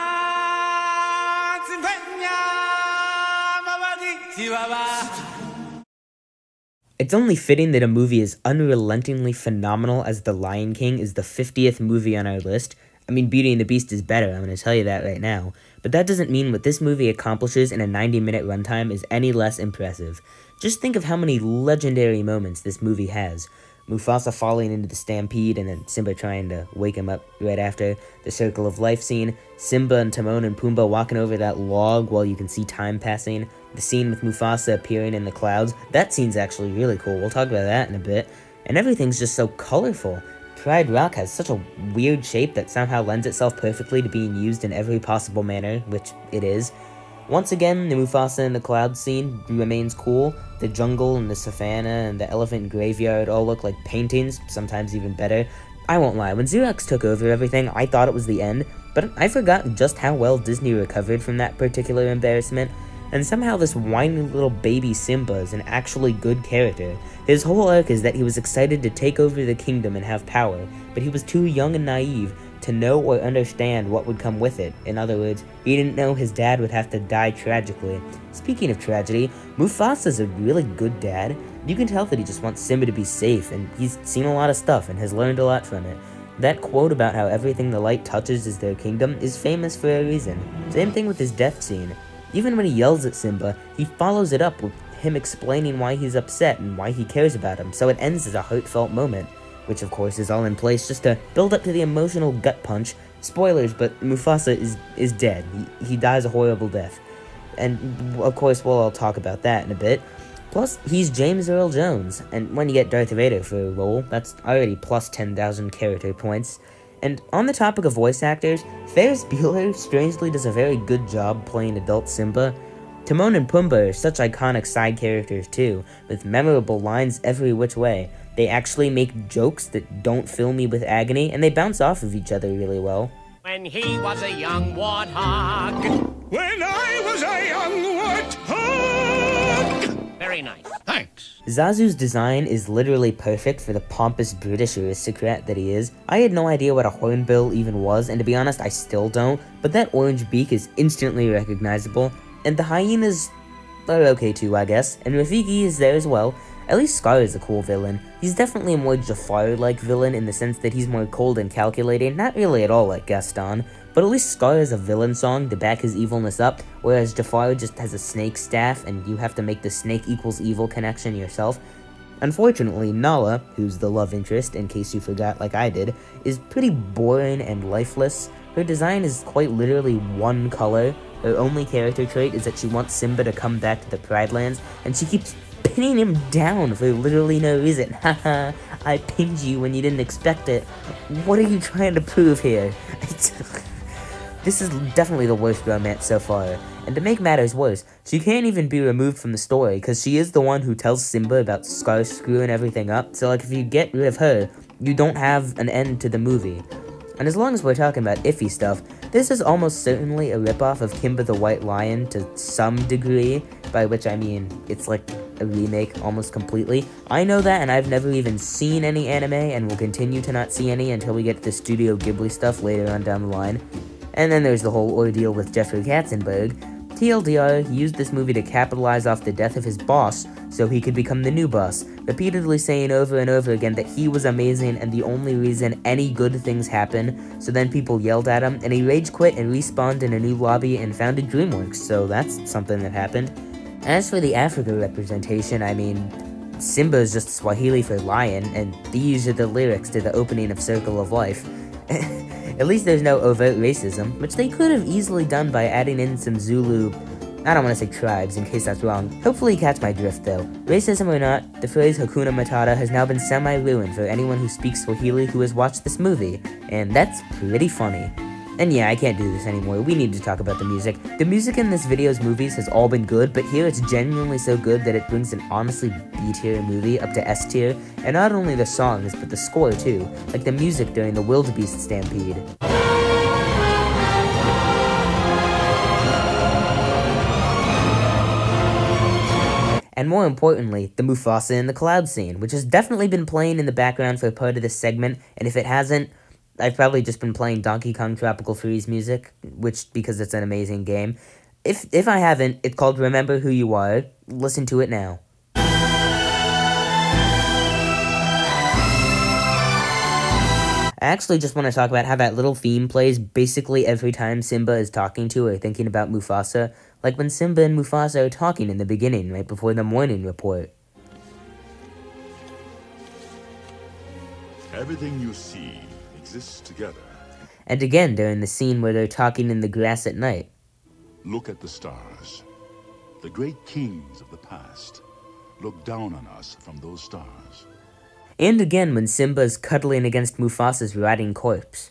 It's only fitting that a movie as unrelentingly phenomenal as The Lion King is the 50th movie on our list. I mean, Beauty and the Beast is better, I'm going to tell you that right now. But that doesn't mean what this movie accomplishes in a 90-minute runtime is any less impressive. Just think of how many legendary moments this movie has. Mufasa falling into the stampede and then Simba trying to wake him up right after, the Circle of Life scene, Simba and Timon and Pumbaa walking over that log while you can see time passing, the scene with Mufasa appearing in the clouds. That scene's actually really cool, we'll talk about that in a bit. And everything's just so colorful. Pride Rock has such a weird shape that somehow lends itself perfectly to being used in every possible manner, which it is. Once again, the Mufasa and the cloud scene remains cool. The jungle and the savannah and the elephant graveyard all look like paintings, sometimes even better. I won't lie, when Xerox took over everything, I thought it was the end, but I forgot just how well Disney recovered from that particular embarrassment. And somehow this whiny little baby Simba is an actually good character. His whole arc is that he was excited to take over the kingdom and have power, but he was too young and naive to know or understand what would come with it. In other words, he didn't know his dad would have to die tragically. Speaking of tragedy, Mufasa's a really good dad. You can tell that he just wants Simba to be safe, and he's seen a lot of stuff and has learned a lot from it. That quote about how everything the light touches is their kingdom is famous for a reason. Same thing with his death scene. Even when he yells at Simba, he follows it up with him explaining why he's upset and why he cares about him, so it ends as a heartfelt moment. Which of course is all in place just to build up to the emotional gut punch. Spoilers, but Mufasa is dead. He dies a horrible death. And of course we'll all talk about that in a bit. Plus, he's James Earl Jones, and when you get Darth Vader for a role, that's already plus 10,000 character points. And on the topic of voice actors, Ferris Bueller strangely does a very good job playing adult Simba. Timon and Pumbaa are such iconic side characters too, with memorable lines every which way. They actually make jokes that don't fill me with agony, and they bounce off of each other really well. When he was a young warthog. When I was a young warthog! Very nice. Thanks. Zazu's design is literally perfect for the pompous British aristocrat that he is. I had no idea what a hornbill even was, and to be honest, I still don't, but that orange beak is instantly recognizable, and the hyenas are okay too, I guess, and Rafiki is there as well. At least Scar is a cool villain. He's definitely a more Jafar-like villain in the sense that he's more cold and calculating, not really at all like Gaston, but at least Scar has a villain song to back his evilness up, whereas Jafar just has a snake staff and you have to make the snake equals evil connection yourself. Unfortunately, Nala, who's the love interest, in case you forgot like I did, is pretty boring and lifeless. Her design is quite literally one color. Her only character trait is that she wants Simba to come back to the Pride Lands, and she keeps pinning him down for literally no reason. Haha, I pinned you when you didn't expect it. What are you trying to prove here? This is definitely the worst romance so far. And to make matters worse, she can't even be removed from the story, because she is the one who tells Simba about Scar screwing everything up, so like if you get rid of her, you don't have an end to the movie. And as long as we're talking about iffy stuff, this is almost certainly a ripoff of Kimba the White Lion to some degree, by which I mean, it's like a remake almost completely. I know that, and I've never even seen any anime, and will continue to not see any until we get to the Studio Ghibli stuff later on down the line. And then there's the whole ordeal with Jeffrey Katzenberg. TLDR, he used this movie to capitalize off the death of his boss, so he could become the new boss, repeatedly saying over and over again that he was amazing and the only reason any good things happen, so then people yelled at him, and he rage quit and respawned in a new lobby and founded DreamWorks, so that's something that happened. As for the Africa representation, I mean, Simba is just Swahili for lion, and these are the lyrics to the opening of Circle of Life. At least there's no overt racism, which they could have easily done by adding in some Zulu, I don't want to say tribes in case that's wrong. Hopefully you catch my drift though. Racism or not, the phrase Hakuna Matata has now been semi-ruined for anyone who speaks Swahili who has watched this movie, and that's pretty funny. And yeah, I can't do this anymore, we need to talk about the music. The music in this video's movies has all been good, but here it's genuinely so good that it brings an honestly B-tier movie up to S-tier, and not only the songs, but the score too, like the music during the Wildebeest Stampede. And more importantly, the Mufasa in the cloud scene, which has definitely been playing in the background for a part of this segment, and if it hasn't, I've probably just been playing Donkey Kong Tropical Freeze music, which, because it's an amazing game. If I haven't, it's called Remember Who You Are. Listen to it now. I actually just want to talk about how that little theme plays basically every time Simba is talking to or thinking about Mufasa, like when Simba and Mufasa are talking in the beginning, right before the morning report. Everything you see exists together. And again during the scene where they're talking in the grass at night. Look at the stars. The great kings of the past look down on us from those stars. And again when Simba's cuddling against Mufasa's rotting corpse.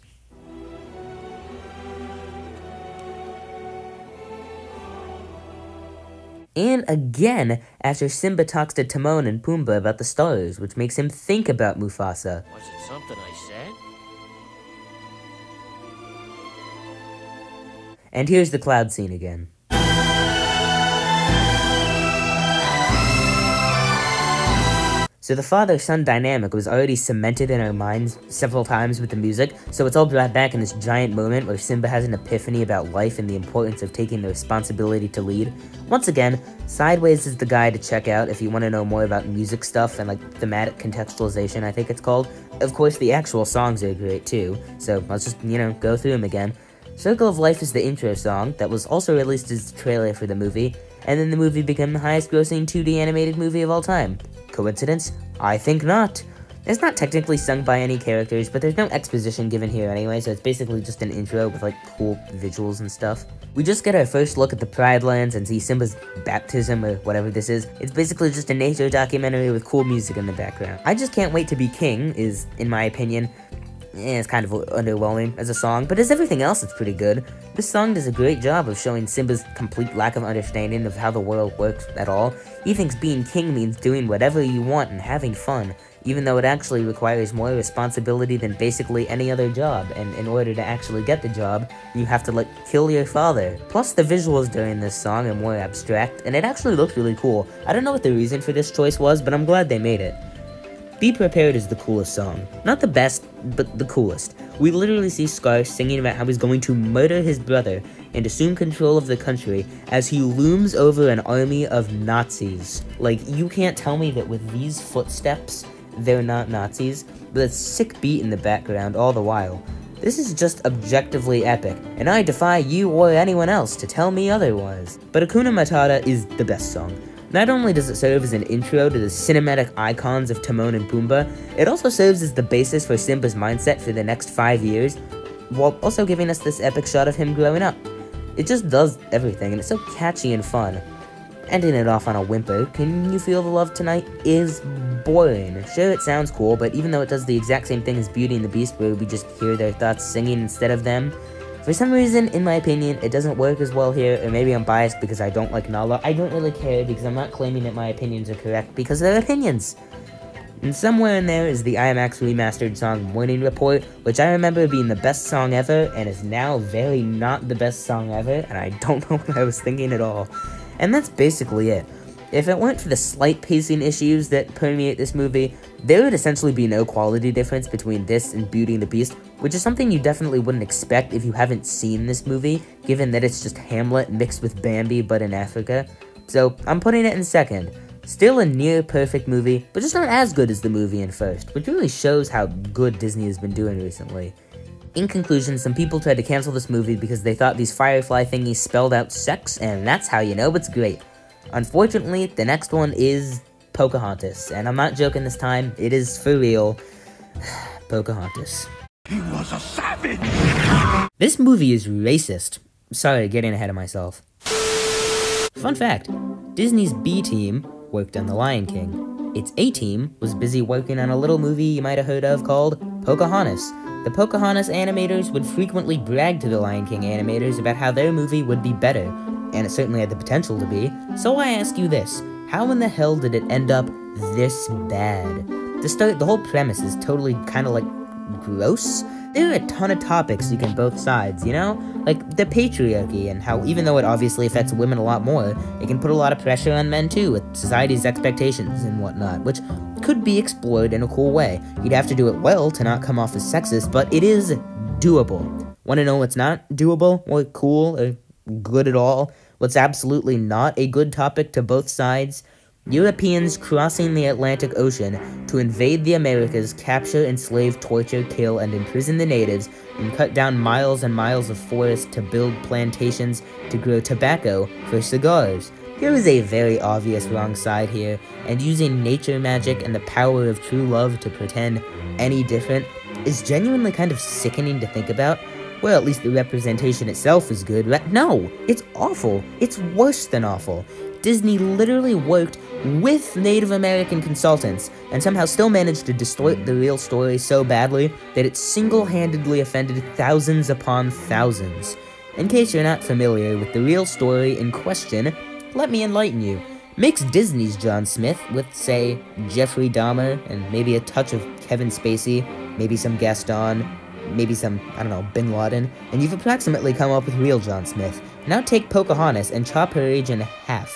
And again after Simba talks to Timon and Pumbaa about the stars, which makes him think about Mufasa. Was it something I said? And here's the cloud scene again. So the father-son dynamic was already cemented in our minds several times with the music, so it's all brought back in this giant moment where Simba has an epiphany about life and the importance of taking the responsibility to lead. Once again, Sideways is the guy to check out if you want to know more about music stuff and like thematic contextualization, I think it's called. Of course, the actual songs are great too, so let's just, go through them again. Circle of Life is the intro song that was also released as the trailer for the movie, and then the movie became the highest-grossing 2D animated movie of all time. Coincidence? I think not. It's not technically sung by any characters, but there's no exposition given here anyway, so it's basically just an intro with like cool visuals and stuff. We just get our first look at the Pride Lands and see Simba's baptism or whatever this is. It's basically just a nature documentary with cool music in the background. I Just Can't Wait to Be King is, in my opinion, it's kind of underwhelming as a song, but as everything else, it's pretty good. This song does a great job of showing Simba's complete lack of understanding of how the world works at all. He thinks being king means doing whatever you want and having fun, even though it actually requires more responsibility than basically any other job, and in order to actually get the job, you have to, kill your father. Plus, the visuals during this song are more abstract, and it actually looks really cool. I don't know what the reason for this choice was, but I'm glad they made it. Be Prepared is the coolest song. Not the best, but the coolest. We literally see Scar singing about how he's going to murder his brother and assume control of the country as he looms over an army of Nazis. You can't tell me that with these footsteps, they're not Nazis, but a sick beat in the background all the while. This is just objectively epic, and I defy you or anyone else to tell me otherwise. But Hakuna Matata is the best song. Not only does it serve as an intro to the cinematic icons of Timon and Pumbaa, it also serves as the basis for Simba's mindset for the next 5 years, while also giving us this epic shot of him growing up. It just does everything, and it's so catchy and fun. Ending it off on a whimper, Can You Feel the Love Tonight is boring. Sure, it sounds cool, but even though it does the exact same thing as Beauty and the Beast, where we just hear their thoughts singing instead of them, for some reason, in my opinion, it doesn't work as well here, or maybe I'm biased because I don't like Nala. I don't really care, because I'm not claiming that my opinions are correct, because they're opinions. And somewhere in there is the IMAX remastered song Morning Report, which I remember being the best song ever, and is now very not the best song ever, and I don't know what I was thinking at all. And that's basically it. If it weren't for the slight pacing issues that permeate this movie, there would essentially be no quality difference between this and Beauty and the Beast, which is something you definitely wouldn't expect if you haven't seen this movie, given that it's just Hamlet mixed with Bambi but in Africa. So I'm putting it in second. Still a near-perfect movie, but just not as good as the movie in first, which really shows how good Disney has been doing recently. In conclusion, some people tried to cancel this movie because they thought these firefly thingies spelled out sex, and that's how you know it's great. Unfortunately, the next one is Pocahontas, and I'm not joking this time, it is for real. Pocahontas. He was a savage! This movie is racist. Sorry, getting ahead of myself. Fun fact, Disney's B team worked on The Lion King. Its A team was busy working on a little movie you might have heard of called Pocahontas. The Pocahontas animators would frequently brag to the Lion King animators about how their movie would be better, and it certainly had the potential to be. So I ask you this, how in the hell did it end up this bad? To start, the whole premise is totally kind of like gross. There are a ton of topics you can both sides, you know? Like the patriarchy and how even though it obviously affects women a lot more, it can put a lot of pressure on men too with society's expectations and whatnot, which could be explored in a cool way. You'd have to do it well to not come off as sexist, but it is doable. Want to know what's not doable or cool or good at all? What's absolutely not a good topic to both sides? Europeans crossing the Atlantic Ocean to invade the Americas, capture, enslave, torture, kill, and imprison the natives, and cut down miles and miles of forest to build plantations to grow tobacco for cigars. There is a very obvious wrong side here, and using nature magic and the power of true love to pretend any different is genuinely kind of sickening to think about. Well, at least the representation itself is good, but no, it's awful. It's worse than awful. Disney literally worked with Native American consultants and somehow still managed to distort the real story so badly that it single-handedly offended thousands upon thousands. In case you're not familiar with the real story in question, let me enlighten you. Mix Disney's John Smith with, say, Jeffrey Dahmer and maybe a touch of Kevin Spacey, maybe some Gaston, maybe some, I don't know, Bin Laden, and you've approximately come up with real John Smith. Now take Pocahontas and chop her age in half.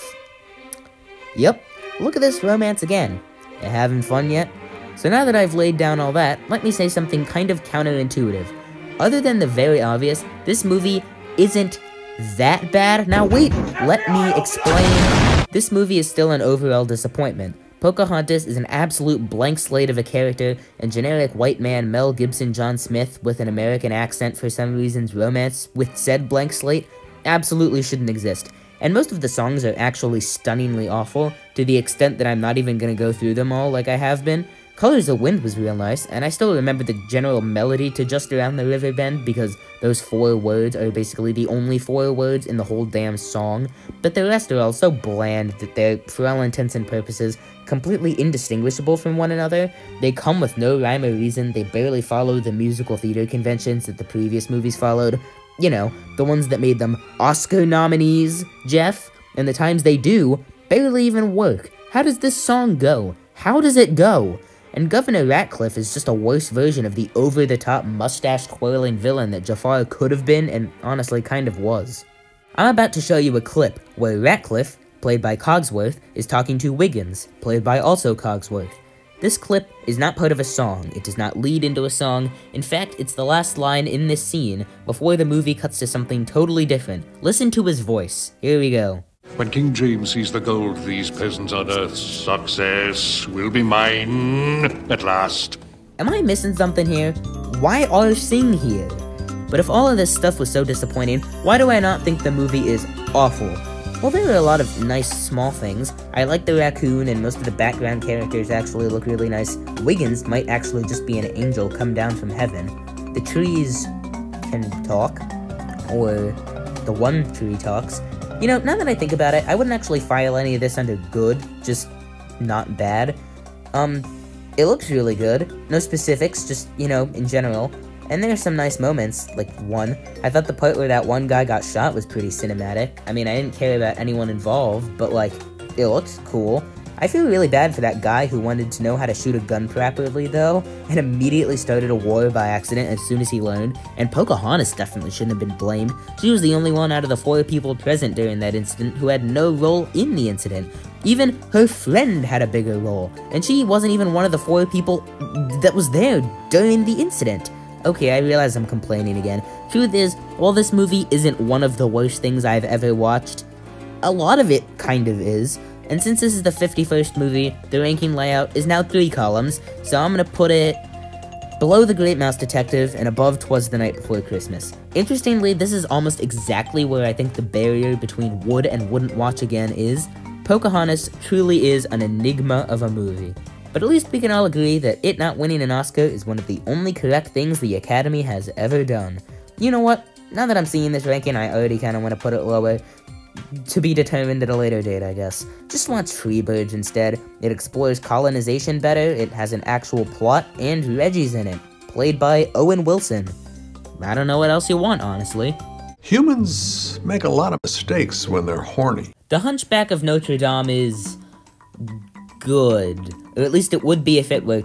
Yep, look at this romance again. You having fun yet? So now that I've laid down all that, let me say something kind of counterintuitive. Other than the very obvious, this movie isn't that bad. Now wait, let me explain. This movie is still an overall disappointment. Pocahontas is an absolute blank slate of a character, and generic white man Mel Gibson John Smith with an American accent for some reason's romance with said blank slate absolutely shouldn't exist. And most of the songs are actually stunningly awful, to the extent that I'm not even gonna go through them all like I have been. Colors of Wind was real nice, and I still remember the general melody to Just Around the River Bend, because those 4 words are basically the only 4 words in the whole damn song, but the rest are all so bland that they're, for all intents and purposes, completely indistinguishable from one another. They come with no rhyme or reason, they barely follow the musical theater conventions that the previous movies followed. You know, the ones that made them Oscar nominees, Jeff, and the times they do, barely even work. How does this song go? How does it go? And Governor Ratcliffe is just a worse version of the over-the-top mustache-twirling villain that Jafar could have been and honestly kind of was. I'm about to show you a clip where Ratcliffe, played by Cogsworth, is talking to Wiggins, played by also Cogsworth. This clip is not part of a song, it does not lead into a song, in fact, it's the last line in this scene before the movie cuts to something totally different. Listen to his voice, here we go. When King James sees the gold these peasants unearth, success will be mine at last. Am I missing something here? Why are Sing here? But if all of this stuff was so disappointing, why do I not think the movie is awful? Well, there are a lot of nice small things. I like the raccoon, and most of the background characters actually look really nice. Wiggins might actually just be an angel come down from heaven. The trees can talk, or the one tree talks. You know, now that I think about it, I wouldn't actually file any of this under good, just not bad. It looks really good. No specifics, just, you know, in general. And there are some nice moments, like one. I thought the part where that one guy got shot was pretty cinematic. I mean, I didn't care about anyone involved, but, like, it looked cool. I feel really bad for that guy who wanted to know how to shoot a gun properly, though, and immediately started a war by accident as soon as he learned, and Pocahontas definitely shouldn't have been blamed. She was the only one out of the 4 people present during that incident who had no role in the incident. Even her friend had a bigger role, and she wasn't even one of the 4 people that was there during the incident. Okay, I realize I'm complaining again. Truth is, while this movie isn't one of the worst things I've ever watched, a lot of it kind of is. And since this is the 51st movie, the ranking layout is now 3 columns, so I'm gonna put it below The Great Mouse Detective and above 'Twas the Night Before Christmas. Interestingly, this is almost exactly where I think the barrier between would and wouldn't watch again is. Pocahontas truly is an enigma of a movie. But at least we can all agree that it not winning an Oscar is one of the only correct things the Academy has ever done. You know what? Now that I'm seeing this ranking, I already kind of want to put it lower. To be determined at a later date, I guess. Just watch Freebirds instead. It explores colonization better, it has an actual plot, and Reggie's in it, played by Owen Wilson. I don't know what else you want, honestly. Humans make a lot of mistakes when they're horny. The Hunchback of Notre Dame is good. Or at least it would be if it were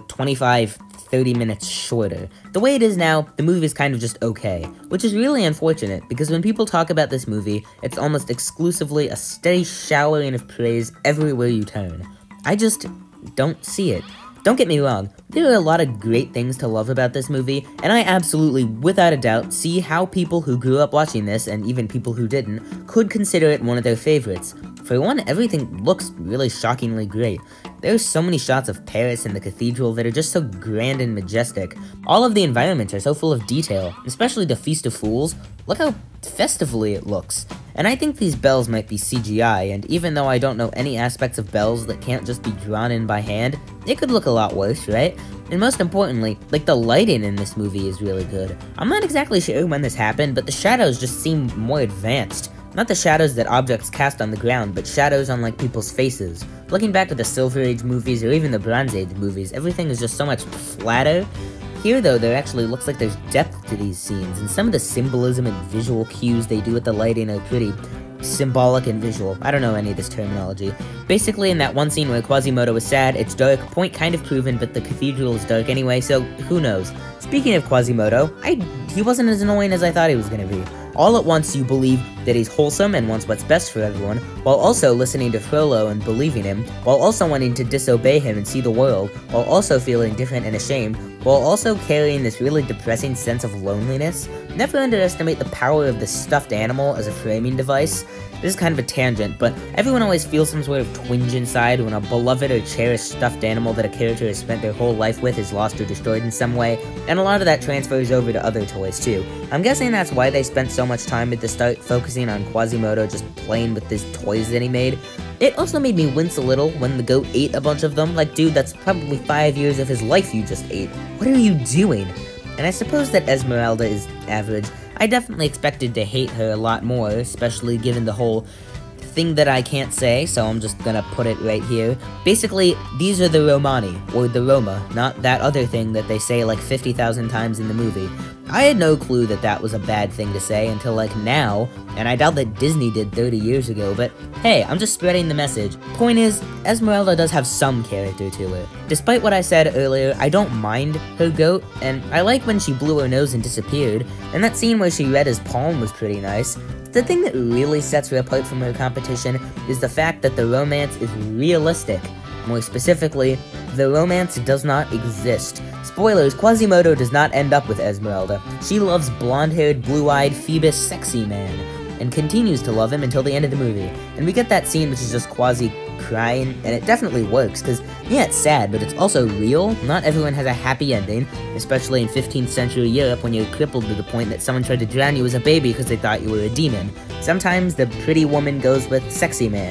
25-30 minutes shorter. The way it is now, the movie is kind of just okay, which is really unfortunate, because when people talk about this movie, it's almost exclusively a steady showering of praise everywhere you turn. I just don't see it. Don't get me wrong, there are a lot of great things to love about this movie, and I absolutely, without a doubt, see how people who grew up watching this, and even people who didn't, could consider it one of their favorites. For one, everything looks really shockingly great. There's so many shots of Paris and the cathedral that are just so grand and majestic. All of the environments are so full of detail, especially the Feast of Fools. Look how festively it looks. And I think these bells might be CGI, and even though I don't know any aspects of bells that can't just be drawn in by hand, it could look a lot worse, right? And most importantly, like, the lighting in this movie is really good. I'm not exactly sure when this happened, but the shadows just seem more advanced. Not the shadows that objects cast on the ground, but shadows on, like, people's faces. Looking back at the Silver Age movies, or even the Bronze Age movies, everything is just so much flatter. Here, though, there actually looks like there's depth to these scenes, and some of the symbolism and visual cues they do with the lighting are pretty symbolic and visual. I don't know any of this terminology. Basically, in that one scene where Quasimodo is sad, it's dark, point kind of proven, but the cathedral is dark anyway, so who knows. Speaking of Quasimodo, he wasn't as annoying as I thought he was gonna be. All at once you believe that he's wholesome and wants what's best for everyone, while also listening to Frollo and believing him, while also wanting to disobey him and see the world, while also feeling different and ashamed, while also carrying this really depressing sense of loneliness. Never underestimate the power of the stuffed animal as a framing device. This is kind of a tangent, but everyone always feels some sort of twinge inside when a beloved or cherished stuffed animal that a character has spent their whole life with is lost or destroyed in some way, and a lot of that transfers over to other toys too. I'm guessing that's why they spent so much time at the start focusing on Quasimodo just playing with these toys that he made. It also made me wince a little when the goat ate a bunch of them. Like, dude, that's probably 5 years of his life you just ate. What are you doing? And I suppose that Esmeralda is average. I definitely expected to hate her a lot more, especially given the whole thing that I can't say, so I'm just gonna put it right here. Basically, these are the Romani, or the Roma, not that other thing that they say like 50,000 times in the movie. I had no clue that that was a bad thing to say until like now, and I doubt that Disney did 30 years ago, but hey, I'm just spreading the message. Point is, Esmeralda does have some character to her. Despite what I said earlier, I don't mind her goat, and I like when she blew her nose and disappeared, and that scene where she read his palm was pretty nice. The thing that really sets her apart from her competition is the fact that the romance is realistic. More specifically, the romance does not exist. Spoilers, Quasimodo does not end up with Esmeralda. She loves blonde-haired, blue-eyed, Phoebus sexy man, and continues to love him until the end of the movie. And we get that scene which is just Quasi crying, and it definitely works, because, yeah, it's sad, but it's also real. Not everyone has a happy ending, especially in 15th century Europe when you're crippled to the point that someone tried to drown you as a baby because they thought you were a demon. Sometimes the pretty woman goes with sexy man.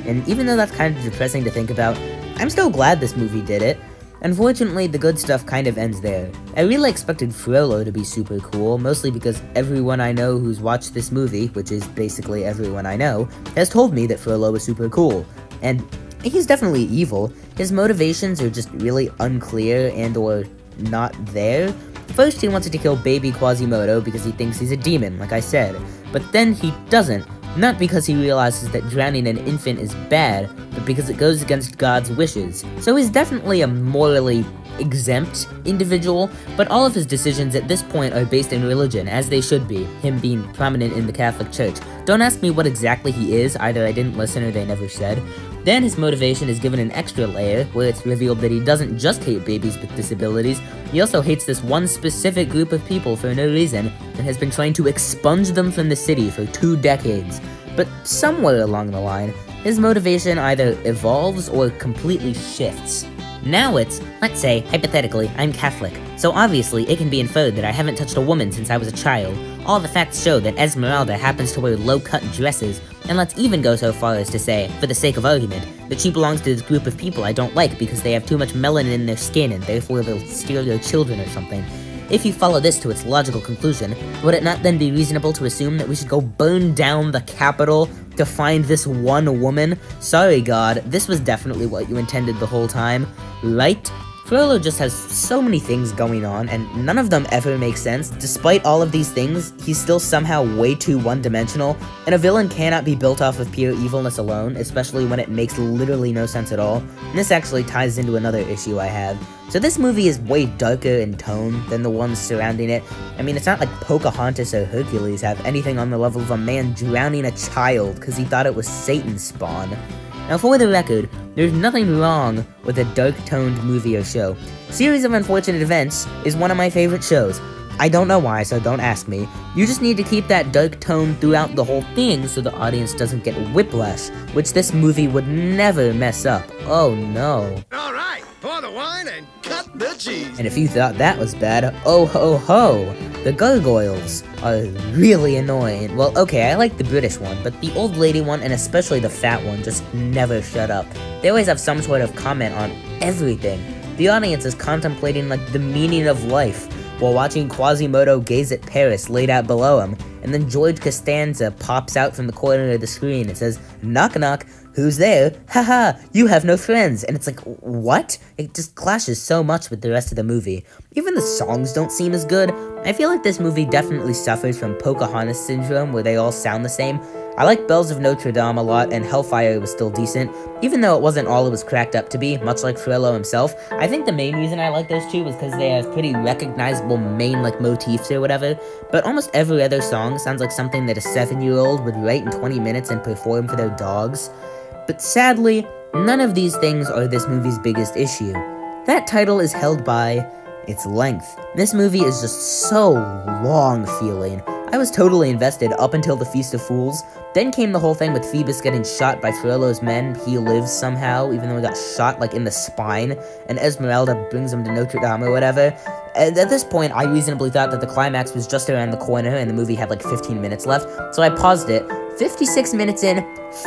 and even though that's kind of depressing to think about, I'm still glad this movie did it. Unfortunately, the good stuff kind of ends there. I really expected Frollo to be super cool, mostly because everyone I know who's watched this movie, which is basically everyone I know, has told me that Frollo is super cool. And he's definitely evil. His motivations are just really unclear and or not there. First, he wanted to kill baby Quasimodo because he thinks he's a demon, like I said. But then he doesn't. Not because he realizes that drowning an infant is bad, but because it goes against God's wishes. So he's definitely a morally exempt individual, but all of his decisions at this point are based in religion, as they should be, him being prominent in the Catholic Church. Don't ask me what exactly he is, either I didn't listen or they never said. Then his motivation is given an extra layer, where it's revealed that he doesn't just hate babies with disabilities, he also hates this one specific group of people for no reason, and has been trying to expunge them from the city for 2 decades. But somewhere along the line, his motivation either evolves or completely shifts. Now it's, let's say, hypothetically, I'm Catholic, so obviously it can be inferred that I haven't touched a woman since I was a child. All the facts show that Esmeralda happens to wear low-cut dresses, and let's even go so far as to say, for the sake of argument, that she belongs to this group of people I don't like because they have too much melanin in their skin and therefore they'll steal your children or something. If you follow this to its logical conclusion, would it not then be reasonable to assume that we should go burn down the Capitol to find this one woman? Sorry, God, this was definitely what you intended the whole time, right? Frollo just has so many things going on, and none of them ever make sense. Despite all of these things, he's still somehow way too one-dimensional, and a villain cannot be built off of pure evilness alone, especially when it makes literally no sense at all. And this actually ties into another issue I have. So this movie is way darker in tone than the ones surrounding it. I mean, it's not like Pocahontas or Hercules have anything on the level of a man drowning a child because he thought it was Satan's spawn. Now, for the record, there's nothing wrong with a dark-toned movie or show. Series of Unfortunate Events is one of my favorite shows. I don't know why, so don't ask me. You just need to keep that dark tone throughout the whole thing so the audience doesn't get whiplash, which this movie would never mess up. Oh no. Alright, pour the wine and cut the cheese. And if you thought that was bad, oh ho ho! The gargoyles are really annoying. Well, okay, I like the British one, but the old lady one, and especially the fat one, just never shut up. They always have some sort of comment on everything. The audience is contemplating, like, the meaning of life, while watching Quasimodo gaze at Paris laid out below him, and then George Costanza pops out from the corner of the screen and says, "Knock knock, who's there? Haha, you have no friends." And it's like, what? It just clashes so much with the rest of the movie. Even the songs don't seem as good. I feel like this movie definitely suffers from Pocahontas syndrome, where they all sound the same. I like Bells of Notre Dame a lot, and Hellfire was still decent, even though it wasn't all it was cracked up to be, much like Frollo himself. I think the main reason I like those two was because they have pretty recognizable main, like, motifs or whatever, but almost every other song sounds like something that a 7-year-old would write in 20 minutes and perform for their dogs. But sadly, none of these things are this movie's biggest issue. That title is held by its length. This movie is just so long feeling. I was totally invested up until the Feast of Fools. Then came the whole thing with Phoebus getting shot by Frollo's men. He lives somehow, even though he got shot, like, in the spine, and Esmeralda brings him to Notre Dame or whatever. At this point, I reasonably thought that the climax was just around the corner and the movie had like 15 minutes left, so I paused it. 56 minutes in,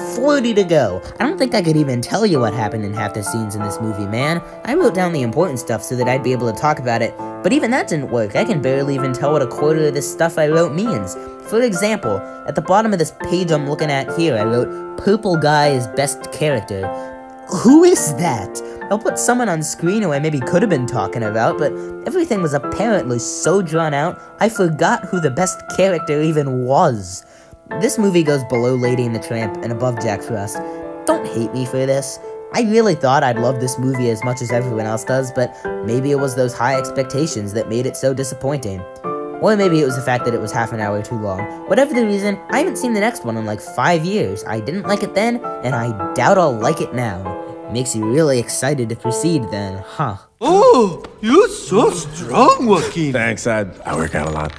40 to go. I don't think I could even tell you what happened in half the scenes in this movie, man. I wrote down the important stuff so that I'd be able to talk about it, but even that didn't work. I can barely even tell what a quarter of this stuff I wrote means. For example, at the bottom of this page I'm looking at here, I wrote, "Purple guy is best character." Who is that? I'll put someone on screen who I maybe could have been talking about, but everything was apparently so drawn out, I forgot who the best character even was. This movie goes below Lady and the Tramp and above Jack Frost. Don't hate me for this. I really thought I'd love this movie as much as everyone else does, but maybe it was those high expectations that made it so disappointing. Or maybe it was the fact that it was half an hour too long. Whatever the reason, I haven't seen the next one in like 5 years. I didn't like it then, and I doubt I'll like it now. Makes you really excited to proceed then, huh? Oh, you're so strong, Joaquin. Thanks, I work out a lot.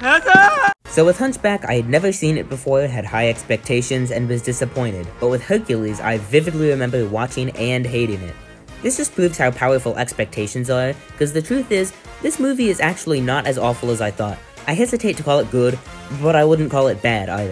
So with Hunchback, I had never seen it before, had high expectations, and was disappointed. But with Hercules, I vividly remember watching and hating it. This just proves how powerful expectations are, because the truth is, this movie is actually not as awful as I thought. I hesitate to call it good, but I wouldn't call it bad either.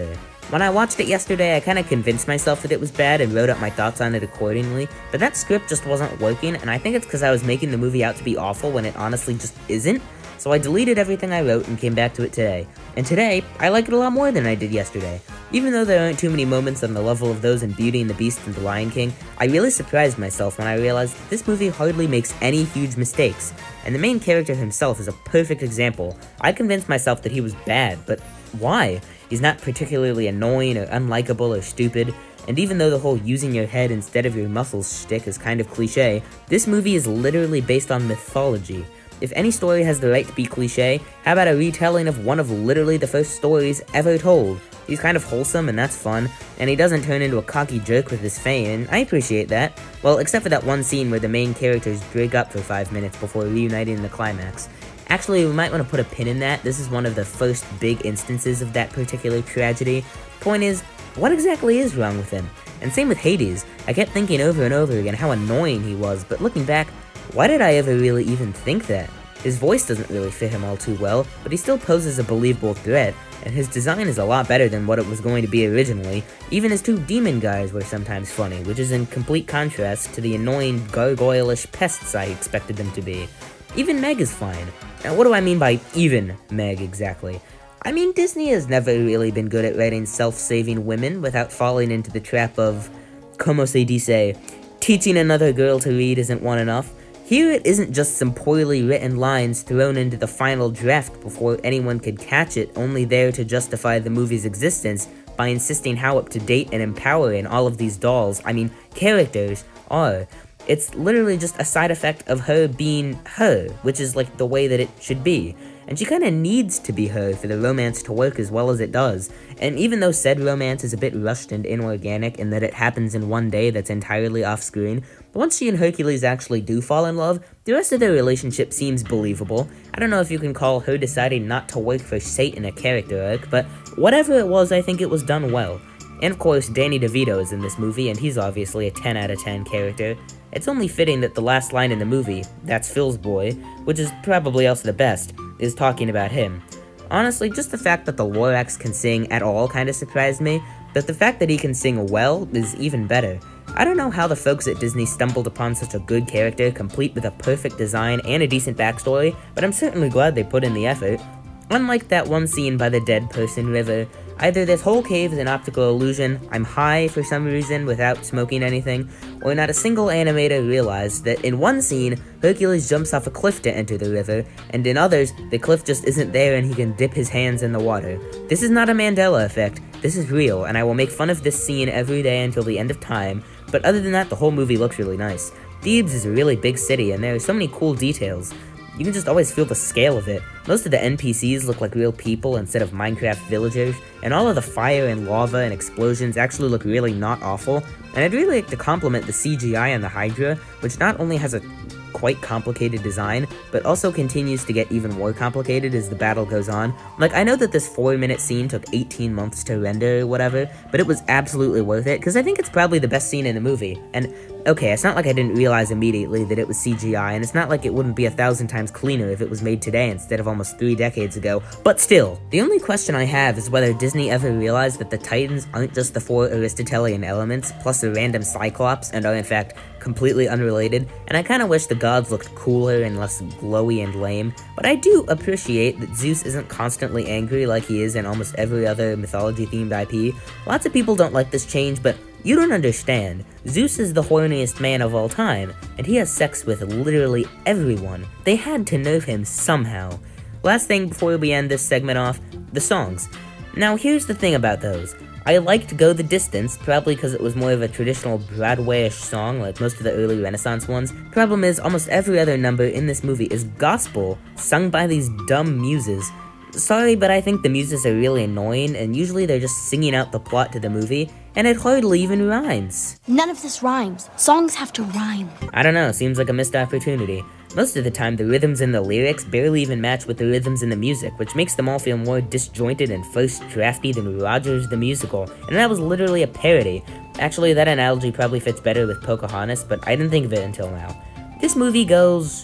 When I watched it yesterday, I kinda convinced myself that it was bad and wrote up my thoughts on it accordingly, but that script just wasn't working, and I think it's because I was making the movie out to be awful when it honestly just isn't, so I deleted everything I wrote and came back to it today. And today, I like it a lot more than I did yesterday. Even though there aren't too many moments on the level of those in Beauty and the Beast and The Lion King, I really surprised myself when I realized that this movie hardly makes any huge mistakes, and the main character himself is a perfect example. I convinced myself that he was bad, but why? He's not particularly annoying or unlikable or stupid, and even though the whole using your head instead of your muscles shtick is kind of cliche, this movie is literally based on mythology. If any story has the right to be cliche, how about a retelling of one of literally the first stories ever told? He's kind of wholesome and that's fun, and he doesn't turn into a cocky jerk with his fame, and I appreciate that. Well, except for that one scene where the main characters break up for 5 minutes before reuniting in the climax. Actually, we might want to put a pin in that. This is one of the first big instances of that particular tragedy. Point is, what exactly is wrong with him? And same with Hades. I kept thinking over and over again how annoying he was, but looking back, why did I ever really even think that? His voice doesn't really fit him all too well, but he still poses a believable threat, and his design is a lot better than what it was going to be originally. Even his 2 demon guys were sometimes funny, which is in complete contrast to the annoying gargoyle-ish pests I expected them to be. Even Meg is fine. Now, what do I mean by even Meg exactly? I mean, Disney has never really been good at writing self-saving women without falling into the trap of, como se dice, teaching another girl to read isn't one enough. Here it isn't just some poorly written lines thrown into the final draft before anyone could catch it, only there to justify the movie's existence by insisting how up-to-date and empowering all of these dolls, I mean, characters, are. It's literally just a side effect of her being her, which is like the way that it should be. And she kinda needs to be her for the romance to work as well as it does. And even though said romance is a bit rushed and inorganic in that it happens in one day that's entirely off-screen, once she and Hercules actually do fall in love, the rest of their relationship seems believable. I don't know if you can call her deciding not to work for Satan a character arc, but whatever it was, I think it was done well. And of course, Danny DeVito is in this movie, and he's obviously a 10 out of 10 character. It's only fitting that the last line in the movie, "That's Phil's boy," which is probably also the best, is talking about him. Honestly, just the fact that the Lorax can sing at all kinda surprised me, but the fact that he can sing well is even better. I don't know how the folks at Disney stumbled upon such a good character, complete with a perfect design and a decent backstory, but I'm certainly glad they put in the effort. Unlike that one scene by the Dead Person River, either this whole cave is an optical illusion, I'm high for some reason without smoking anything, or not a single animator realized that in one scene, Hercules jumps off a cliff to enter the river, and in others, the cliff just isn't there and he can dip his hands in the water. This is not a Mandela effect, this is real, and I will make fun of this scene every day until the end of time, but other than that, the whole movie looks really nice. Thebes is a really big city, and there are so many cool details. You can just always feel the scale of it. Most of the NPCs look like real people instead of Minecraft villagers, and all of the fire and lava and explosions actually look really not awful, and I'd really like to compliment the CGI on the Hydra, which not only has a quite complicated design, but also continues to get even more complicated as the battle goes on. Like, I know that this 4-minute scene took 18 months to render or whatever, but it was absolutely worth it, because I think it's probably the best scene in the movie. And, okay, it's not like I didn't realize immediately that it was CGI, and it's not like it wouldn't be 1,000 times cleaner if it was made today instead of almost 3 decades ago, but still. The only question I have is whether Disney ever realized that the Titans aren't just the 4 Aristotelian elements, plus a random Cyclops, and are in fact completely unrelated, and I kinda wish the gods looked cooler and less glowy and lame, but I do appreciate that Zeus isn't constantly angry like he is in almost every other mythology-themed IP. Lots of people don't like this change, but you don't understand. Zeus is the horniest man of all time, and he has sex with literally everyone. They had to nerf him somehow. Last thing before we end this segment off, the songs. Now here's the thing about those. I liked Go the Distance, probably because it was more of a traditional Broadway-ish song like most of the early Renaissance ones. Problem is, almost every other number in this movie is gospel, sung by these dumb muses. Sorry, but I think the muses are really annoying, and usually they're just singing out the plot to the movie, and it hardly even rhymes. None of this rhymes. Songs have to rhyme. I don't know, seems like a missed opportunity. Most of the time, the rhythms in the lyrics barely even match with the rhythms in the music, which makes them all feel more disjointed and first drafty than Rogers the Musical, and that was literally a parody. Actually, that analogy probably fits better with Pocahontas, but I didn't think of it until now. This movie goes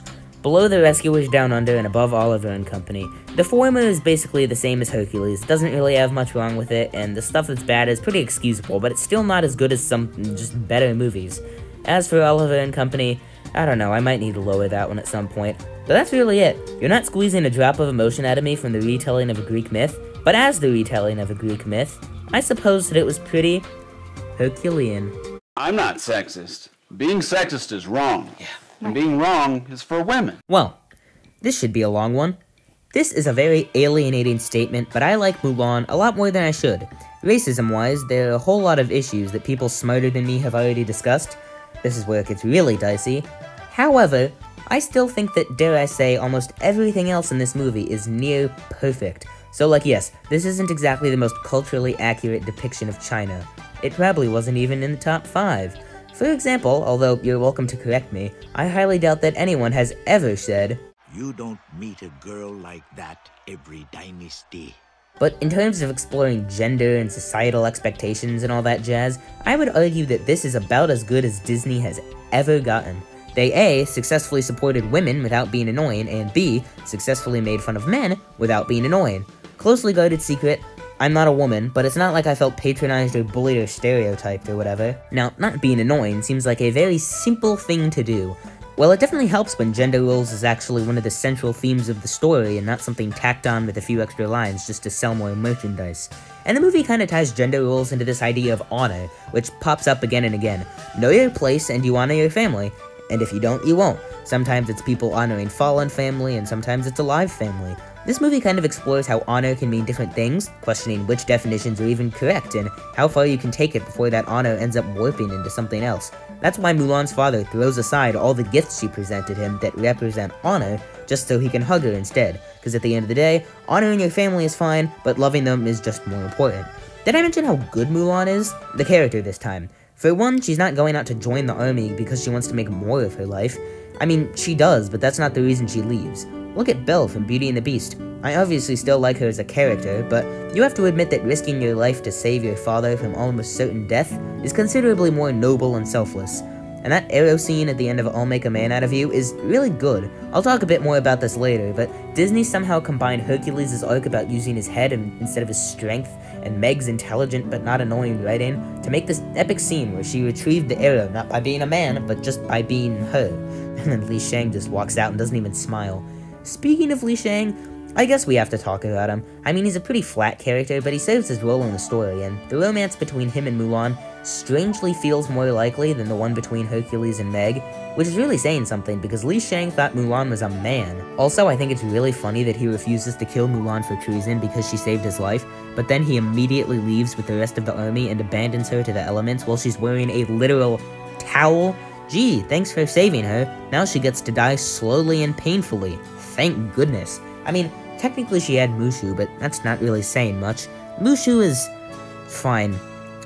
Below the Rescuers Down Under and above Oliver and Company. The former is basically the same as Hercules, doesn't really have much wrong with it, and the stuff that's bad is pretty excusable, but it's still not as good as some just better movies. As for Oliver and Company, I don't know, I might need to lower that one at some point. But that's really it. You're not squeezing a drop of emotion out of me from the retelling of a Greek myth, but as the retelling of a Greek myth, I suppose that it was pretty Herculean. I'm not sexist. Being sexist is wrong. Yeah. And being wrong is for women. Well, this should be a long one. This is a very alienating statement, but I like Mulan a lot more than I should. Racism-wise, there are a whole lot of issues that people smarter than me have already discussed. This is where it gets really dicey. However, I still think that, dare I say, almost everything else in this movie is near perfect. So like yes, this isn't exactly the most culturally accurate depiction of China. It probably wasn't even in the top 5. For example, although you're welcome to correct me, I highly doubt that anyone has ever said, "You don't meet a girl like that every dynasty." But in terms of exploring gender and societal expectations and all that jazz, I would argue that this is about as good as Disney has ever gotten. They A, successfully supported women without being annoying, and B, successfully made fun of men without being annoying. Closely guarded secret, I'm not a woman, but it's not like I felt patronized or bullied or stereotyped or whatever. Now, not being annoying seems like a very simple thing to do. Well, it definitely helps when gender roles is actually one of the central themes of the story and not something tacked on with a few extra lines just to sell more merchandise. And the movie kinda ties gender roles into this idea of honor, which pops up again and again. Know your place and you honor your family, and if you don't, you won't. Sometimes it's people honoring fallen family, and sometimes it's alive family. This movie kind of explores how honor can mean different things, questioning which definitions are even correct, and how far you can take it before that honor ends up warping into something else. That's why Mulan's father throws aside all the gifts she presented him that represent honor, just so he can hug her instead, because at the end of the day, honoring your family is fine, but loving them is just more important. Did I mention how good Mulan is? The character this time. For one, she's not going out to join the army because she wants to make more of her life. I mean, she does, but that's not the reason she leaves. Look at Belle from Beauty and the Beast. I obviously still like her as a character, but you have to admit that risking your life to save your father from almost certain death is considerably more noble and selfless. And that arrow scene at the end of I'll Make a Man Out of You is really good. I'll talk a bit more about this later, but Disney somehow combined Hercules' arc about using his head instead of his strength, and Meg's intelligent but not annoying writing, to make this epic scene where she retrieved the arrow not by being a man, but just by being her. And then Li Shang just walks out and doesn't even smile. Speaking of Li Shang, I guess we have to talk about him. I mean, he's a pretty flat character, but he serves his role in the story, and the romance between him and Mulan strangely feels more likely than the one between Hercules and Meg, which is really saying something because Li Shang thought Mulan was a man. Also, I think it's really funny that he refuses to kill Mulan for treason because she saved his life, but then he immediately leaves with the rest of the army and abandons her to the elements while she's wearing a literal towel. Gee, thanks for saving her. Now she gets to die slowly and painfully. Thank goodness. I mean, technically she had Mushu, but that's not really saying much. Mushu is fine,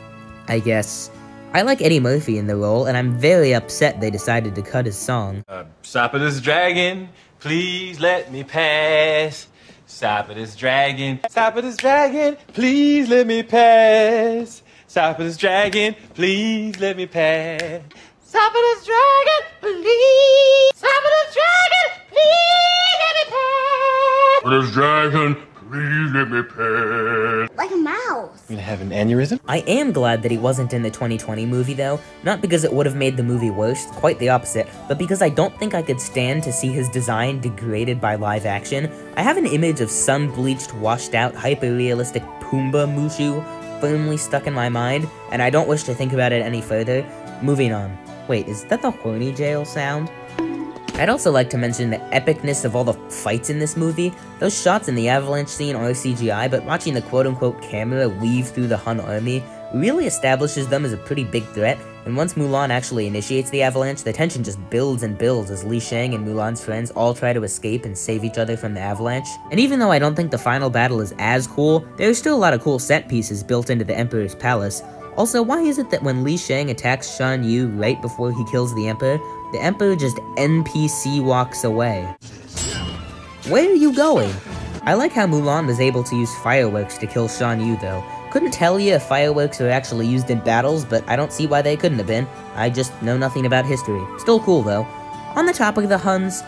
I guess. I like Eddie Murphy in the role, and I'm very upset they decided to cut his song. Stop it, this dragon, please let me pass. Stop it, this dragon. Stop it, this dragon, please let me pass. Stop it, this dragon, please let me pass. Stop it, this dragon, please. Stop it, this dragon, please let me pass. This dragon, please let me pass. Like a mouse. You gonna have an aneurysm? I am glad that he wasn't in the 2020 movie though, not because it would have made the movie worse, quite the opposite, but because I don't think I could stand to see his design degraded by live action. I have an image of sun-bleached, washed-out, hyper-realistic Pumbaa Mushu firmly stuck in my mind, and I don't wish to think about it any further. Moving on. Wait, is that the horny jail sound? I'd also like to mention the epicness of all the fights in this movie. Those shots in the avalanche scene are CGI, but watching the quote-unquote camera weave through the Hun army really establishes them as a pretty big threat, and once Mulan actually initiates the avalanche, the tension just builds and builds as Li Shang and Mulan's friends all try to escape and save each other from the avalanche. And even though I don't think the final battle is as cool, there's still a lot of cool set pieces built into the Emperor's palace. Also, why is it that when Li Shang attacks Shan Yu right before he kills the Emperor just NPC walks away? Where are you going? I like how Mulan was able to use fireworks to kill Shan Yu though. Couldn't tell you if fireworks are actually used in battles, but I don't see why they couldn't have been. I just know nothing about history. Still cool though. On the topic of the Huns,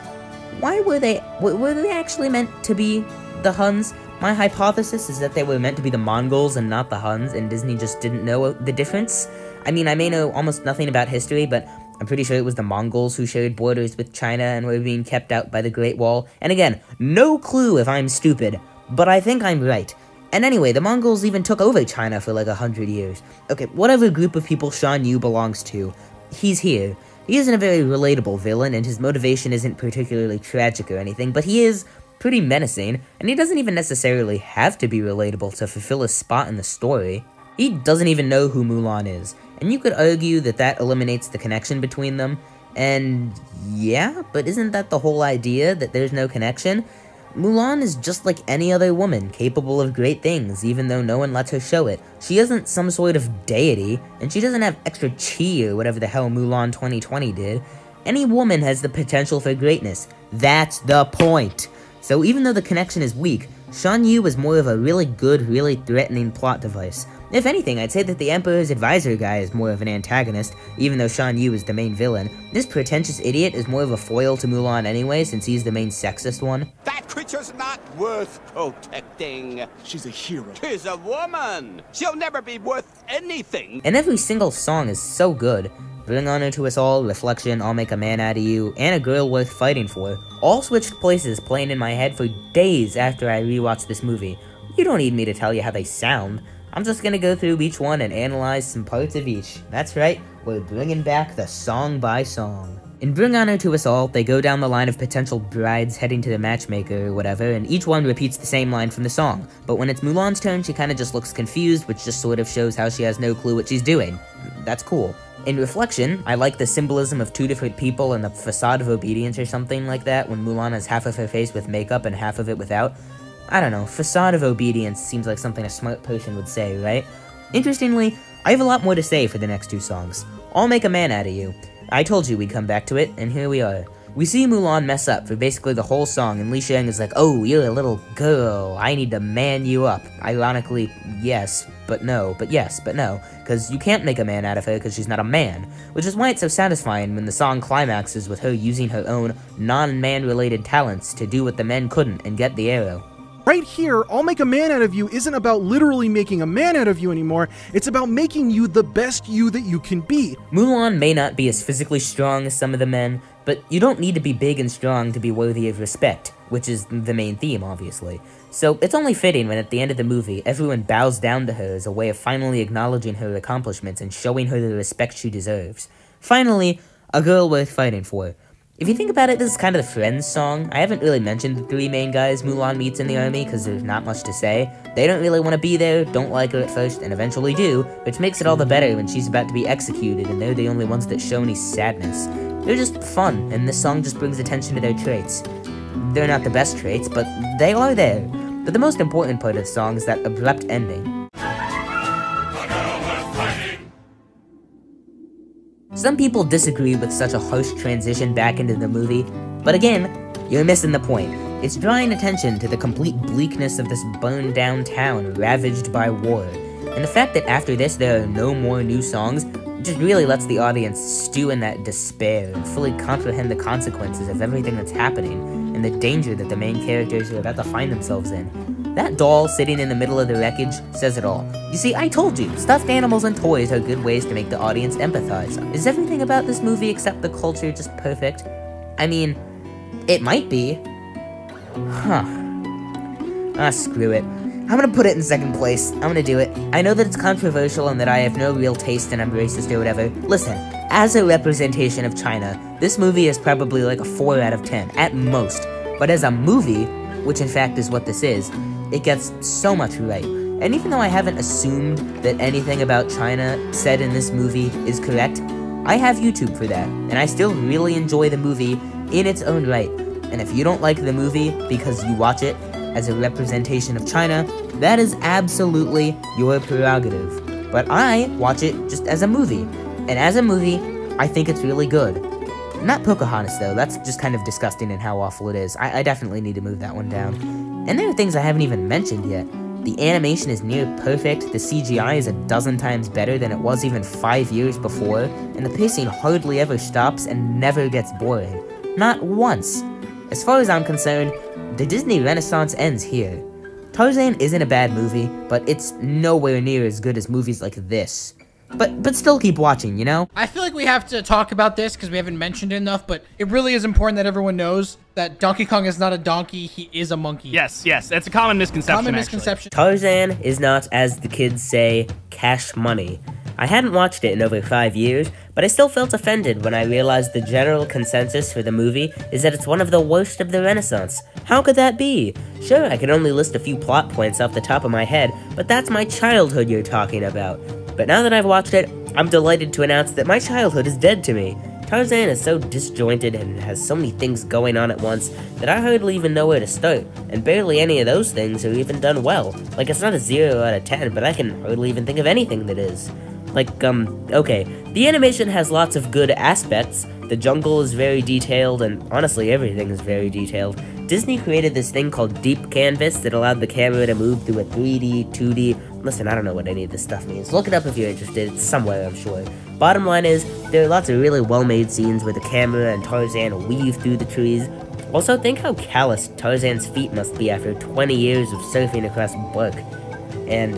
why were they actually meant to be the Huns? My hypothesis is that they were meant to be the Mongols and not the Huns, and Disney just didn't know the difference. I mean, I may know almost nothing about history, but I'm pretty sure it was the Mongols who shared borders with China and were being kept out by the Great Wall. And again, no clue if I'm stupid, but I think I'm right. And anyway, the Mongols even took over China for like 100 years. Okay, whatever group of people Shan Yu belongs to, he's here. He isn't a very relatable villain, and his motivation isn't particularly tragic or anything, but he is pretty menacing, and he doesn't even necessarily have to be relatable to fulfill his spot in the story. He doesn't even know who Mulan is, and you could argue that that eliminates the connection between them, and yeah, but isn't that the whole idea, that there's no connection? Mulan is just like any other woman, capable of great things, even though no one lets her show it. She isn't some sort of deity, and she doesn't have extra chi or whatever the hell Mulan 2020 did. Any woman has the potential for greatness. That's the point! So even though the connection is weak, Shan Yu is more of a really good, really threatening plot device. If anything, I'd say that the Emperor's advisor guy is more of an antagonist, even though Shan Yu is the main villain. This pretentious idiot is more of a foil to Mulan anyway, since he's the main sexist one. That creature's not worth protecting. She's a hero. She's a woman. She'll never be worth anything. And every single song is so good. Bring Honor to Us All, Reflection, I'll Make a Man Out of You, and A Girl Worth Fighting For, all switched places playing in my head for days after I rewatched this movie. You don't need me to tell you how they sound. I'm just gonna go through each one and analyze some parts of each. That's right, we're bringing back the song by song. In Bring Honor to Us All, they go down the line of potential brides heading to the matchmaker or whatever, and each one repeats the same line from the song. But when it's Mulan's turn, she kinda just looks confused, which just sort of shows how she has no clue what she's doing. That's cool. In Reflection, I like the symbolism of two different people and the facade of obedience or something like that, when Mulan has half of her face with makeup and half of it without. I don't know, facade of obedience seems like something a smart person would say, right? Interestingly, I have a lot more to say for the next two songs. I'll Make a Man Out of You. I told you we'd come back to it, and here we are. We see Mulan mess up for basically the whole song, and Li Shang is like, oh, you're a little girl, I need to man you up. Ironically, yes, but no, but yes, but no, because you can't make a man out of her because she's not a man, which is why it's so satisfying when the song climaxes with her using her own non-man-related talents to do what the men couldn't and get the arrow. Right here, I'll Make a Man Out of You isn't about literally making a man out of you anymore, it's about making you the best you that you can be. Mulan may not be as physically strong as some of the men, but you don't need to be big and strong to be worthy of respect, which is the main theme, obviously. So it's only fitting when at the end of the movie, everyone bows down to her as a way of finally acknowledging her accomplishments and showing her the respect she deserves. Finally, A Girl Worth Fighting For. If you think about it, this is kind of the Friends song. I haven't really mentioned the three main guys Mulan meets in the army because there's not much to say. They don't really want to be there, don't like her at first, and eventually do, which makes it all the better when she's about to be executed and they're the only ones that show any sadness. They're just fun, and this song just brings attention to their traits. They're not the best traits, but they are there. But the most important part of the song is that abrupt ending. Some people disagree with such a harsh transition back into the movie, but again, you're missing the point. It's drawing attention to the complete bleakness of this burned down town ravaged by war, and the fact that after this there are no more new songs just really lets the audience stew in that despair and fully comprehend the consequences of everything that's happening and the danger that the main characters are about to find themselves in. That doll sitting in the middle of the wreckage says it all. You see, I told you, stuffed animals and toys are good ways to make the audience empathize. Is everything about this movie except the culture just perfect? I mean, it might be. Huh. Screw it. I'm gonna put it in second place. I'm gonna do it. I know that it's controversial and that I have no real taste and I'm racist or whatever. Listen, as a representation of China, this movie is probably like a 4 out of 10, at most. But as a movie, which in fact is what this is, it gets so much right. And even though I haven't assumed that anything about China said in this movie is correct, I have YouTube for that, and I still really enjoy the movie in its own right. And if you don't like the movie because you watch it as a representation of China, that is absolutely your prerogative. But I watch it just as a movie, and as a movie, I think it's really good. Not Pocahontas though, that's just kind of disgusting in how awful it is. I definitely need to move that one down. And there are things I haven't even mentioned yet. The animation is near perfect, the CGI is a dozen times better than it was even 5 years before, and the pacing hardly ever stops and never gets boring. Not once. As far as I'm concerned, the Disney Renaissance ends here. Tarzan isn't a bad movie, but it's nowhere near as good as movies like this. But still keep watching, you know? I feel like we have to talk about this because we haven't mentioned it enough, but it really is important that everyone knows that Donkey Kong is not a donkey, he is a monkey. Yes, that's a common misconception. Common misconception. Tarzan is not, as the kids say, cash money. I hadn't watched it in over 5 years, but I still felt offended when I realized the general consensus for the movie is that it's one of the worst of the Renaissance. How could that be? Sure, I can only list a few plot points off the top of my head, but that's my childhood you're talking about. But now that I've watched it, I'm delighted to announce that my childhood is dead to me. Tarzan is so disjointed and has so many things going on at once that I hardly even know where to start, and barely any of those things are even done well. Like, it's not a 0 out of 10, but I can hardly even think of anything that is. Like, okay, the animation has lots of good aspects, the jungle is very detailed, and honestly everything is very detailed. Disney created this thing called Deep Canvas that allowed the camera to move through a 3D, 2D, listen, I don't know what any of this stuff means. Look it up if you're interested, it's somewhere, I'm sure. Bottom line is, there are lots of really well-made scenes where the camera and Tarzan weave through the trees. Also, think how calloused Tarzan's feet must be after 20 years of surfing across bark. And,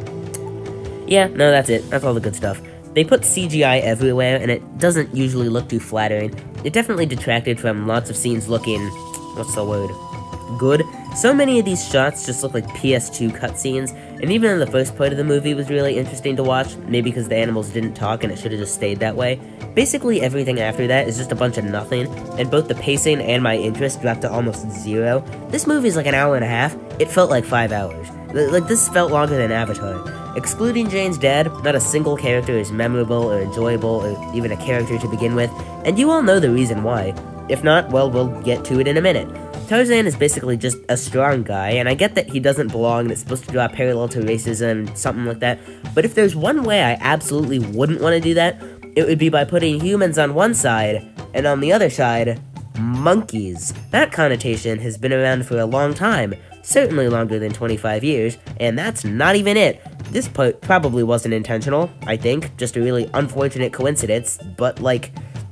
yeah, no, that's it. That's all the good stuff. They put CGI everywhere, and it doesn't usually look too flattering. It definitely detracted from lots of scenes looking, what's the word, good. So many of these shots just look like PS2 cutscenes, and even in the first part of the movie was really interesting to watch, maybe because the animals didn't talk and it should have just stayed that way. Basically everything after that is just a bunch of nothing, and both the pacing and my interest dropped to almost 0. This movie's like an hour and a half. It felt like 5 hours. Like, this felt longer than Avatar. Excluding Jane's dad, not a single character is memorable or enjoyable or even a character to begin with, and you all know the reason why. If not, well, we'll get to it in a minute. Tarzan is basically just a strong guy, and I get that he doesn't belong and it's supposed to draw parallel to racism, something like that, but if there's one way I absolutely wouldn't want to do that, it would be by putting humans on one side, and on the other side, monkeys. That connotation has been around for a long time, certainly longer than 25 years, and that's not even it. This part probably wasn't intentional, I think, just a really unfortunate coincidence, but, like,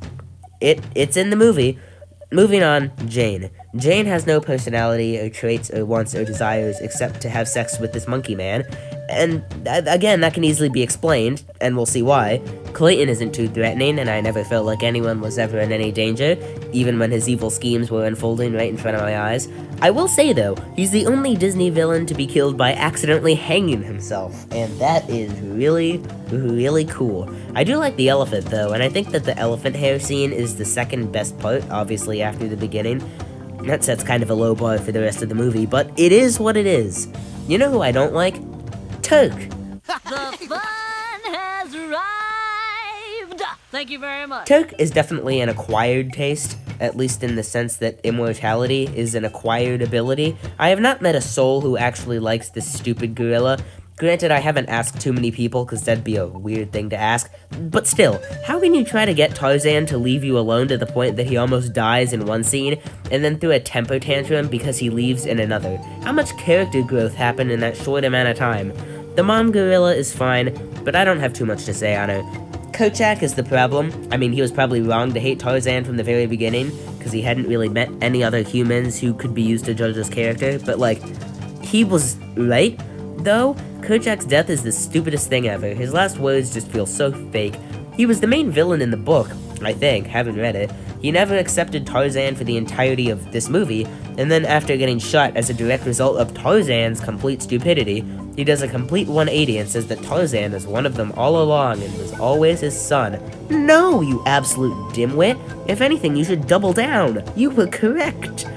it's in the movie. Moving on, Jane. Jane has no personality or traits or wants or desires except to have sex with this monkey man, and again, that can easily be explained, and we'll see why. Clayton isn't too threatening, and I never felt like anyone was ever in any danger, even when his evil schemes were unfolding right in front of my eyes. I will say, though, he's the only Disney villain to be killed by accidentally hanging himself, and that is really, really cool. I do like the elephant, though, and I think that the elephant hair scene is the second best part, obviously after the beginning. That sets kind of a low bar for the rest of the movie, but it is what it is. You know who I don't like? Turk. The fun has arrived! Thank you very much. Turk is definitely an acquired taste, at least in the sense that immortality is an acquired ability. I have not met a soul who actually likes this stupid gorilla. Granted, I haven't asked too many people, because that'd be a weird thing to ask, but still, how can you try to get Tarzan to leave you alone to the point that he almost dies in one scene, and then throw a temper tantrum because he leaves in another? How much character growth happened in that short amount of time? The mom gorilla is fine, but I don't have too much to say on her. Kerchak is the problem. I mean, he was probably wrong to hate Tarzan from the very beginning, because he hadn't really met any other humans who could be used to judge his character, but, like, he was right, though. Kerchak's death is the stupidest thing ever. His last words just feel so fake. He was the main villain in the book, I think, haven't read it. He never accepted Tarzan for the entirety of this movie, and then after getting shot as a direct result of Tarzan's complete stupidity, he does a complete 180 and says that Tarzan is one of them all along and was always his son. No, you absolute dimwit! If anything, you should double down. You were correct.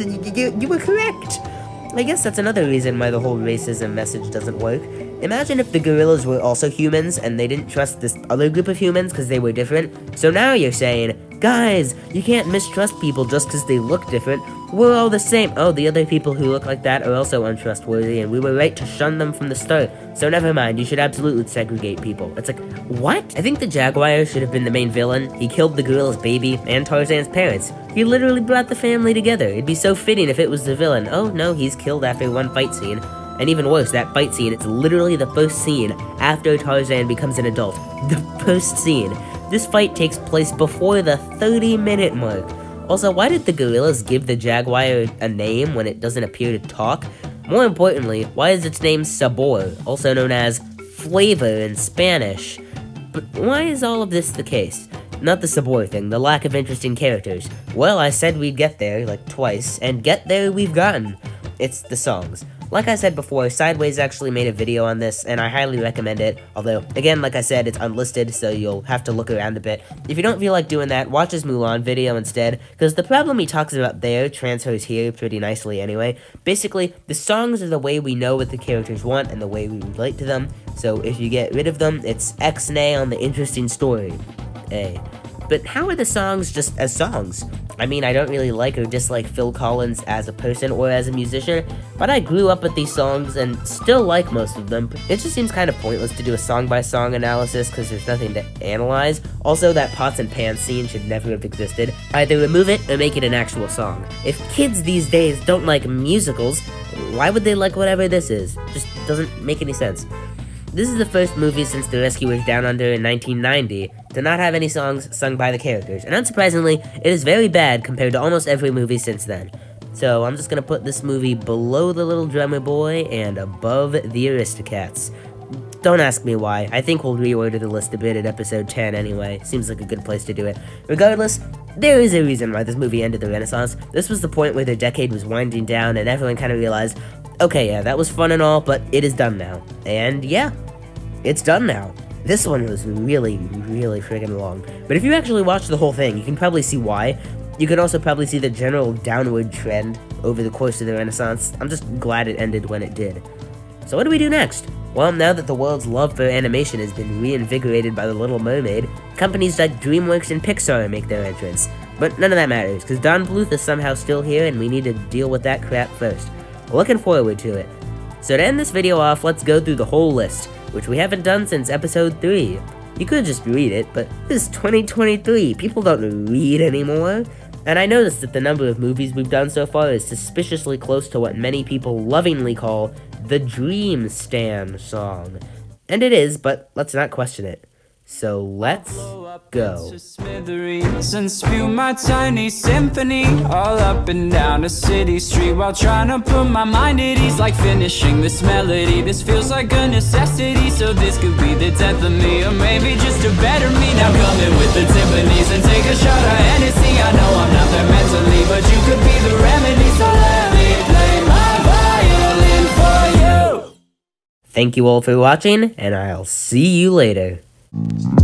You were correct. I guess that's another reason why the whole racism message doesn't work. Imagine if the gorillas were also humans and they didn't trust this other group of humans because they were different. So now you're saying, guys, you can't mistrust people just because they look different. We're all the same. Oh, the other people who look like that are also untrustworthy and we were right to shun them from the start. So never mind, you should absolutely segregate people. It's like, what? I think the jaguar should have been the main villain. He killed the gorilla's baby and Tarzan's parents. He literally brought the family together. It'd be so fitting if it was the villain. Oh no, he's killed after one fight scene. And even worse, that fight scene, it's literally the first scene after Tarzan becomes an adult. The first scene. This fight takes place before the 30-minute mark. Also, why did the gorillas give the jaguar a name when it doesn't appear to talk? More importantly, why is its name Sabor, also known as flavor in Spanish? But why is all of this the case? Not the Sabor thing, the lack of interesting characters. Well, I said we'd get there, like twice, and get there we've gotten. It's the songs. Like I said before, Sideways actually made a video on this, and I highly recommend it, although, again, like I said, it's unlisted, so you'll have to look around a bit. If you don't feel like doing that, watch his Mulan video instead, because the problem he talks about there transfers here pretty nicely anyway. Basically, the songs are the way we know what the characters want and the way we relate to them, so if you get rid of them, it's X-nay on the interesting story. But how are the songs just as songs? I mean, I don't really like or dislike Phil Collins as a person or as a musician, but I grew up with these songs and still like most of them. It just seems kind of pointless to do a song-by-song analysis because there's nothing to analyze. Also, that pots and pans scene should never have existed. Either remove it or make it an actual song. If kids these days don't like musicals, why would they like whatever this is? Just doesn't make any sense. This is the first movie since The Rescuers Down Under in 1990 to not have any songs sung by the characters, and unsurprisingly, it is very bad compared to almost every movie since then. So I'm just gonna put this movie below The Little Drummer Boy and above The Aristocats. Don't ask me why. I think we'll reorder the list a bit at episode 10 anyway. Seems like a good place to do it. Regardless, there is a reason why this movie ended the Renaissance. This was the point where the decade was winding down and everyone kind of realized, okay, yeah, that was fun and all, but it is done now. And yeah, it's done now. This one was really, really friggin' long. But if you actually watch the whole thing, you can probably see why. You can also probably see the general downward trend over the course of the Renaissance. I'm just glad it ended when it did. So what do we do next? Well, now that the world's love for animation has been reinvigorated by The Little Mermaid, companies like DreamWorks and Pixar make their entrance. But none of that matters, because Don Bluth is somehow still here and we need to deal with that crap first. Looking forward to it. So to end this video off, let's go through the whole list, which we haven't done since episode 3. You could just read it, but this is 2023, people don't read anymore. And I noticed that the number of movies we've done so far is suspiciously close to what many people lovingly call the Dream Stand song. And it is, but let's not question it. So let's go. And spew my tiny symphony all up and down a city street while trying to put my mind at ease, like finishing this melody. This feels like a necessity, so this could be the death of me, or maybe just a better me. Now come in with the timpanis and take a shot of Hennessy. I know I'm not there mentally, but you could be the remedy, so let me play my violin for you. Thank you all for watching, and I'll see you later.